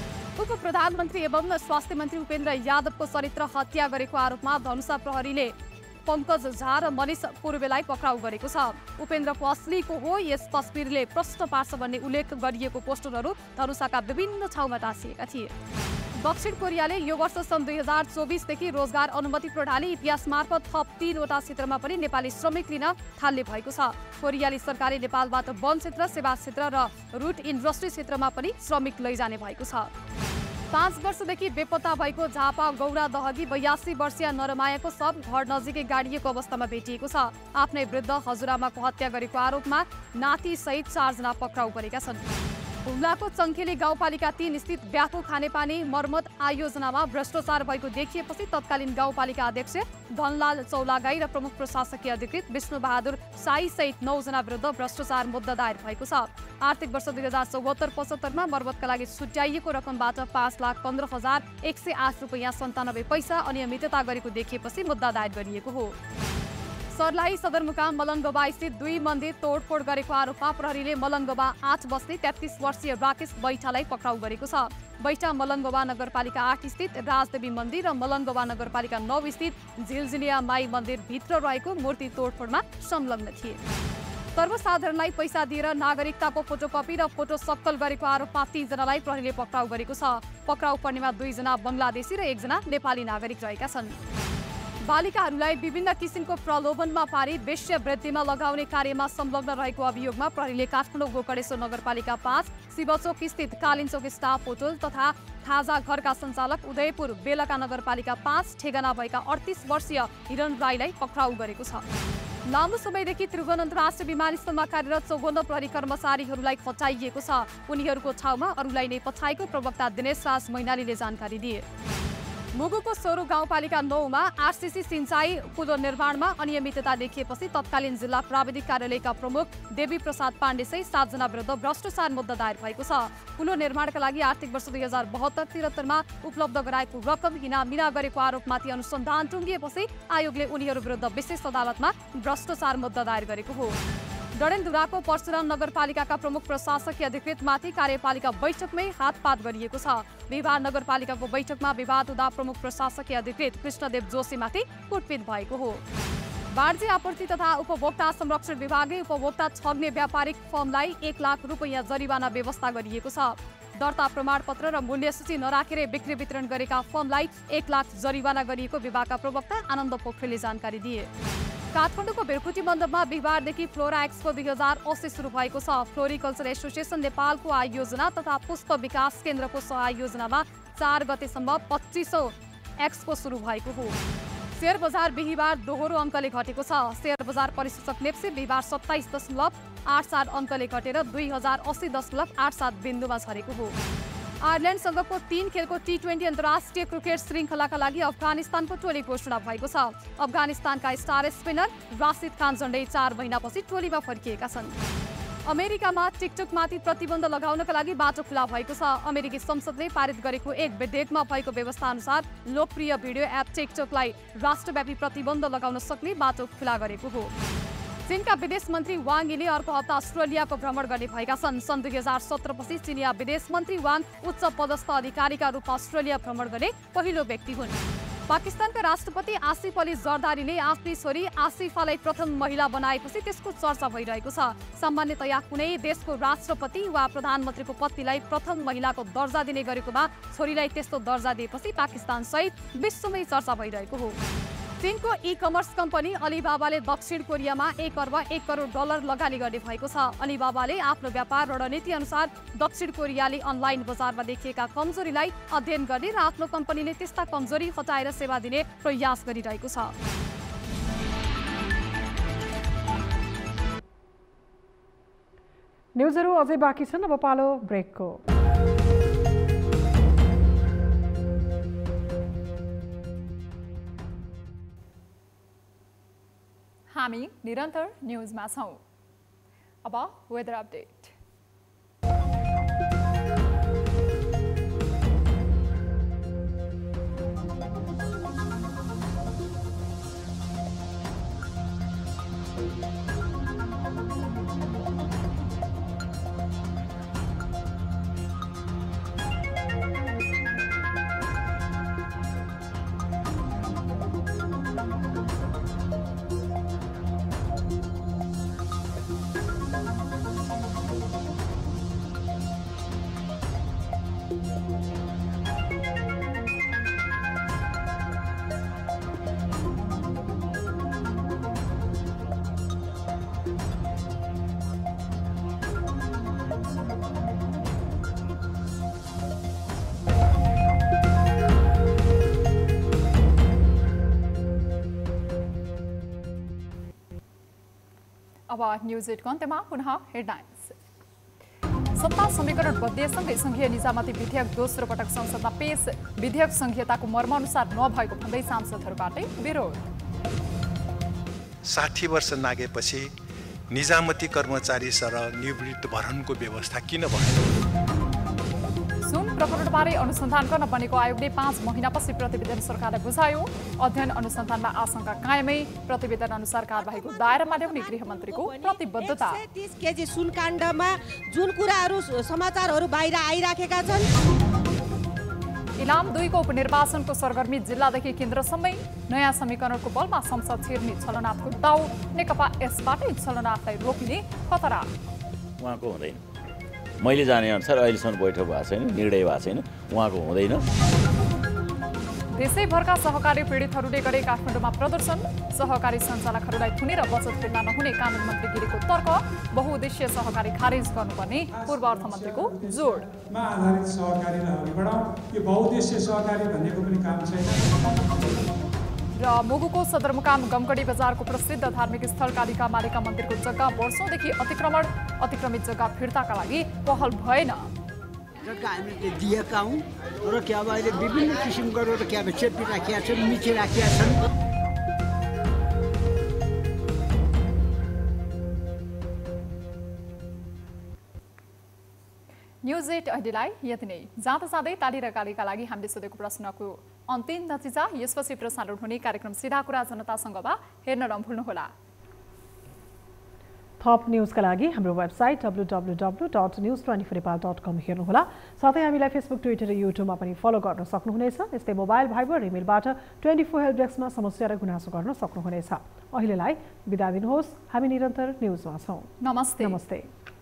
उप प्रधानमन्त्री एवं स्वास्थ्य मन्त्री उपेन्द्र यादवको चरित्र हत्या गरेको आरोपमा धनुषा प्रहरीले पङ्कज झा र मनिष पूर्वेलाई पक्राउ गरेको छ। उपेन्द्रको असलीको हो यस तस्बिरले प्रश्न पार्छ भन्ने उल्लेख गरिएको पोस्टरहरू धनुषाका विभिन्न ठाउँमा टाँसिएका थिए। दक्षिण कोरियाले यो वर्ष सन् 2024देखि रोजगार अनुमति प्रणाली इतिहास मार्फत थप 3वटा क्षेत्रमा पनि नेपाली श्रमिक लिन थाल्ने भएको छ। कोरियाली सरकारले नेपालबाट वन क्षेत्र, सेवा क्षेत्र र रुट इन्डस्ट्री क्षेत्रमा पनि श्रमिक लैजाने भएको छ। 5 वर्षदेखि बेपत्ता भएको झापा गौरा दहगी 82 वर्षीय नरमायाको शव घर नजिकै गाडिएको अवस्थामा भेटिएको छ। आफ्नै वृद्ध हजुरआमाको हत्या गरेको आरोपमा नाति सहित 4 जना पक्राउ परेका छन्। हुम्लाको चङ्खेली गाउँपालिका 3 स्थित ब्यापक खानेपानी मर्मत आयोजनामा भ्रष्टाचार भएको देखिएपछि तत्कालीन गाउँपालिका अध्यक्ष धनलाल चौलागाई र प्रमुख प्रशासकीय अधिकृत विष्णुबहादुर साई सहित 9 जना विरुद्ध भ्रष्टाचार मुद्दा दायर भएको छ। आर्थिक वर्ष 2074-75मा मर्मतका लागि छुट्याइएको रकमबाट 5,15,108 रुपैयाँ 97 पैसा अनियमितता गरेको देखिएपछि मुद्दा दायर गरिएको हो। सर्लाही सदरमुकाम मलङ्गवा स्थित 2 मन्दिर तोडफोड गरेको आरोपमा प्रहरीले मलङ्गवा 8 बस्ने 33 वर्षीय राकेश बैठालाई पक्राउ गरेको छ। बैठा मलङ्गवा नगरपालिका 8 स्थित राजदेवी मन्दिर र मलङ्गवा नगरपालिका 9 स्थित झिलझिलिया माई मन्दिर भित्र रहेको मूर्ति तोडफोडमा संलग्न थिए। सर्वसाधारणलाई पैसा दिएर नागरिकताको फोटोकपी र फोटो सक्कल गरेको आरोपमा 3 जनालाई प्रहरीले पक्राउ गरेको छ। पक्राउ पर्नेमा 2 जना बङ्गलादेशी र 1 जना नेपाली नागरिक रहेका छन्। बालिकाहरूलाई विभिन्न किसिमको प्रलोभनमा पारी वेश्यावृत्तिमा लगाउने कार्यमा संलग्न रहेको अभियोगमा प्रहरीले काठमाडौँ गोकर्णेश्वर नगरपालिका 5 शिवचोक स्थित कालिन्चोक स्टाफ होटल तथा खाजा घरका सञ्चालक उदयपुर बेलका नगरपालिका 5 ठेगाना भएका 38 वर्षीय हिरण राईलाई पक्राउ गरेको छ। लामो समयदेखि त्रिभुवन अन्तर्राष्ट्रिय विमानस्थलमा कार्यरत 54 प्रहरी कर्मचारीहरूलाई खटाइएको छ। उनीहरूको ठाउँमा अरूलाई नै पठाएको प्रवक्ता दिनेश राज मैनालीले जानकारी दिए। मुगुको सोरो गाउँपालिका 9मा आरसीसी सिंचाई पुल निर्माणमा अनियमितता देखिएपछि तत्कालीन जिल्ला प्राविधिक कार्यालयका प्रमुख देवी प्रसाद पाण्डेसहित 7 जना विरुद्ध भ्रष्टाचार मुद्दा दायर भएको छ। पुल निर्माणका लागि आर्थिक वर्ष 2072-73मा उपलब्ध गराएको रकम हिनामिना गरेको आरोपमाथि अनुसन्धान टुङ्गिएपछि आयोगले उनीहरू विरुद्ध विशेष अदालतमा भ्रष्टाचार मुद्दा दायर गरेको हो। डडेलधुराको परशुराम नगरपालिकाका प्रमुख प्रशासकीय अधिकृतमाथि कार्यपालिका बैठकमै हातपात गरिएको छ। बिहार नगरपालिकाको बैठकमा विवाद हुँदा प्रमुख प्रशासकीय अधिकृत कृष्णदेव जोशीमाथि कुटपिट भएको हो। वाणिज्य आपूर्ति तथा उपभोक्ता संरक्षण विभागले उपभोक्ता ठग्ने व्यापारिक फर्मलाई 1 लाख रुपैयाँ जरिवाना व्यवस्था गरिएको छ। दर्ता प्रमाणपत्र र मूल्य सूची नराखेर बिक्री वितरण गरेका फर्मलाई 1 लाख जरिवाना गरिएको विभागका प्रवक्ता आनन्द पोखरेलले जानकारी दिए। काठमाडौँको भिरकुटी मण्डपमा बिहिबारदेखि फ्लोरा एक्सपो 2080 सुरु भएको छ। फ्लोरिकल्चर एसोसिएसन नेपालको आयोजना तथा पुष्प विकास केन्द्रको सहयोजनामा 4 गतेसम्म 25औं एक्सपो सुरु भएको हो। शेयर बजार बिहिबार दोहोरो अङ्कले घटेको छ। शेयर बजार परिसूचक नेप्से बिहिबार 27.84 अङ्कले घटेर 2080.87 बिन्दुमा झरेको हो। आयरल्यान्डसँगको 3 खेलको T20 अन्तर्राष्ट्रिय क्रिकेट श्रृङ्खलाका लागि अफगानिस्तानको टोली घोषणा भएको छ। अफगानिस्तानका स्टार स्पिनर राशिद खान झन्डै 4 महिनापछि टोलीमा फर्किएका छन्। अमेरिकामा टिकटकमाथि प्रतिबन्ध लगाउनका लागि बाटो खुला भएको छ। अमेरिकी संसदले पारित गरेको एक विधेयकमा भएको व्यवस्था अनुसार लोकप्रिय भिडियो एप टिकटकलाई राष्ट्रव्यापी प्रतिबन्ध लगाउन सक्ने बाटो खुला गरेको हो। चीनका विदेश मन्त्री वाङ यीले अर्को हप्ता अस्ट्रेलियाको भ्रमण गर्ने भएका छन्। सन् 2017 पछि चिनिया विदेश मन्त्री वाङ उच्च पदस्थ अधिकारीका रूपमा अस्ट्रेलिया भ्रमण गर्ने पहिलो व्यक्ति हुन्। पाकिस्तानका राष्ट्रपति आसिफ अली जरदारीले आफ्नी छोरी आसिफालाई प्रथम महिला बनाएपछि त्यसको चर्चा भइरहेको छ। सामान्यतया कुनै देशको राष्ट्रपति वा प्रधानमन्त्रीको पत्नीलाई प्रथम महिलाको दर्जा दिने गरेकोमा छोरीलाई त्यस्तो दर्जा दिएपछि पाकिस्तान सहित विश्वमै चर्चा भइरहेको हो। चीनको ई-कमर्स कम्पनी अलिबाबाले दक्षिण कोरियामा 1 अर्ब 1 करोड डलर लगानी गर्ने भएको छ। अलिबाबाले आफ्नो व्यापार रणनीति अनुसार दक्षिण कोरियाली अनलाइन बजारमा देखिएका कमजोरीलाई अध्ययन गर्ने र आफ्नो कम्पनीले त्यस्ता कमजोरी हटाएर सेवा दिने प्रयास गरिरहेको छ। न्युजहरू अझै बाँकी छन्, अब पालो ब्रेकको। हामी निरन्तर न्युजमा छौं। अब वेदर अपडेट। अब न्यूज 8 को अन्त्यमा पुनः हेडलाइन्स। सत्ता समीकरण बदलिएसँगै संघीय निजामती विधेयक दोस्रो पटक संसदमा पेश। विधेयक संघीयताको मर्मानुसार नभएको भन्दै सांसदहरूबाटै विरोध। 60 वर्ष नागेपछि निजामती कर्मचारी सरह निवृत्त भरणको व्यवस्था किन भयो? सुन प्रकरणबारे अनुसन्धान गर्न बनेको आयोगले 5 महिनापछि प्रतिवेदन सरकारलाई बुझायो। अध्ययन अनुसन्धानमा आशंका कायमै। प्रतिवेदन अनुसार कारबाहीको दायरामा ल्याउने गृहमन्त्रीको प्रतिबद्धता। 30 केजी सुन काण्डमा जुन कुराहरू समाचारहरू बाहिर आइराखेका छन्। इलाम 2 को उपनिर्वाचनको सरगर्मी जिल्लादेखि केन्द्रसम्मै। नयाँ समीकरणको बलमा संसद छिर्ने छलनाथको दाउ। नेकपा यसबाटै छलनाथलाई रोक्ने खतरा। उहाँको हुँदैन। मैले जाने अनुसार अहिलेसम्म बैठक भएको छैन, निर्णय भएको छैन, उहाँको हुँदैन। देशैभरका सहकारी पीडितहरूले गरे काठमाडौँमा प्रदर्शन। सहकारी सञ्चालकहरूलाई थुने र बचत फिर्ता नहुने कानुन मन्त्री गिरीको तर्क। बहुउद्देश्य सहकारी खारेज गर्नुपर्ने पूर्व अर्थमन्त्रीको जोड। आधारित सहकारीलाई अघि बढाउँ, यो बहुउद्देश्य सहकारी भन्नेको पनि काम छैन। र मुगुको सदरमुकाम गमगढी बजारको प्रसिद्ध धार्मिक स्थल कालिका मालिका मन्दिरको जग्गा वर्षौंदेखि अतिक्रमित जग्गा फिर्ताका लागि पहल भएन। जग्गा हामीले दिएका हौँ र के अब अहिले विभिन्न किसिमको र के अब चेपी राखिया छन्, मिची राखिया छन्। न्युज 8 अहिलेलाई यति नै। जाँदा जाँदै ताली र गालीका लागि हामीले सोधेको प्रश्नको अन्तिम नतिजा यसपछि प्रसारण हुने कार्यक्रम सीधा कुरा जनतासँगमा हेर्न नभुल्नुहोला। थप न्युजका लागि हाम्रो वेबसाइट www.news24nepal.com हेर्नुहोला। साथै हामीलाई फेसबुक, ट्विटर र युट्युबमा पनि फलो गर्न सक्नुहुनेछ। यस्तै मोबाइल, भाइबर, इमेलबाट 24 हेल्प डेस्कमा समस्या र गुनासो गर्न सक्नुहुनेछ। अहिलेलाई बिदा दिनुहोस्। हामी निरन्तर न्युजमा छौँ। नमस्ते। नमस्ते।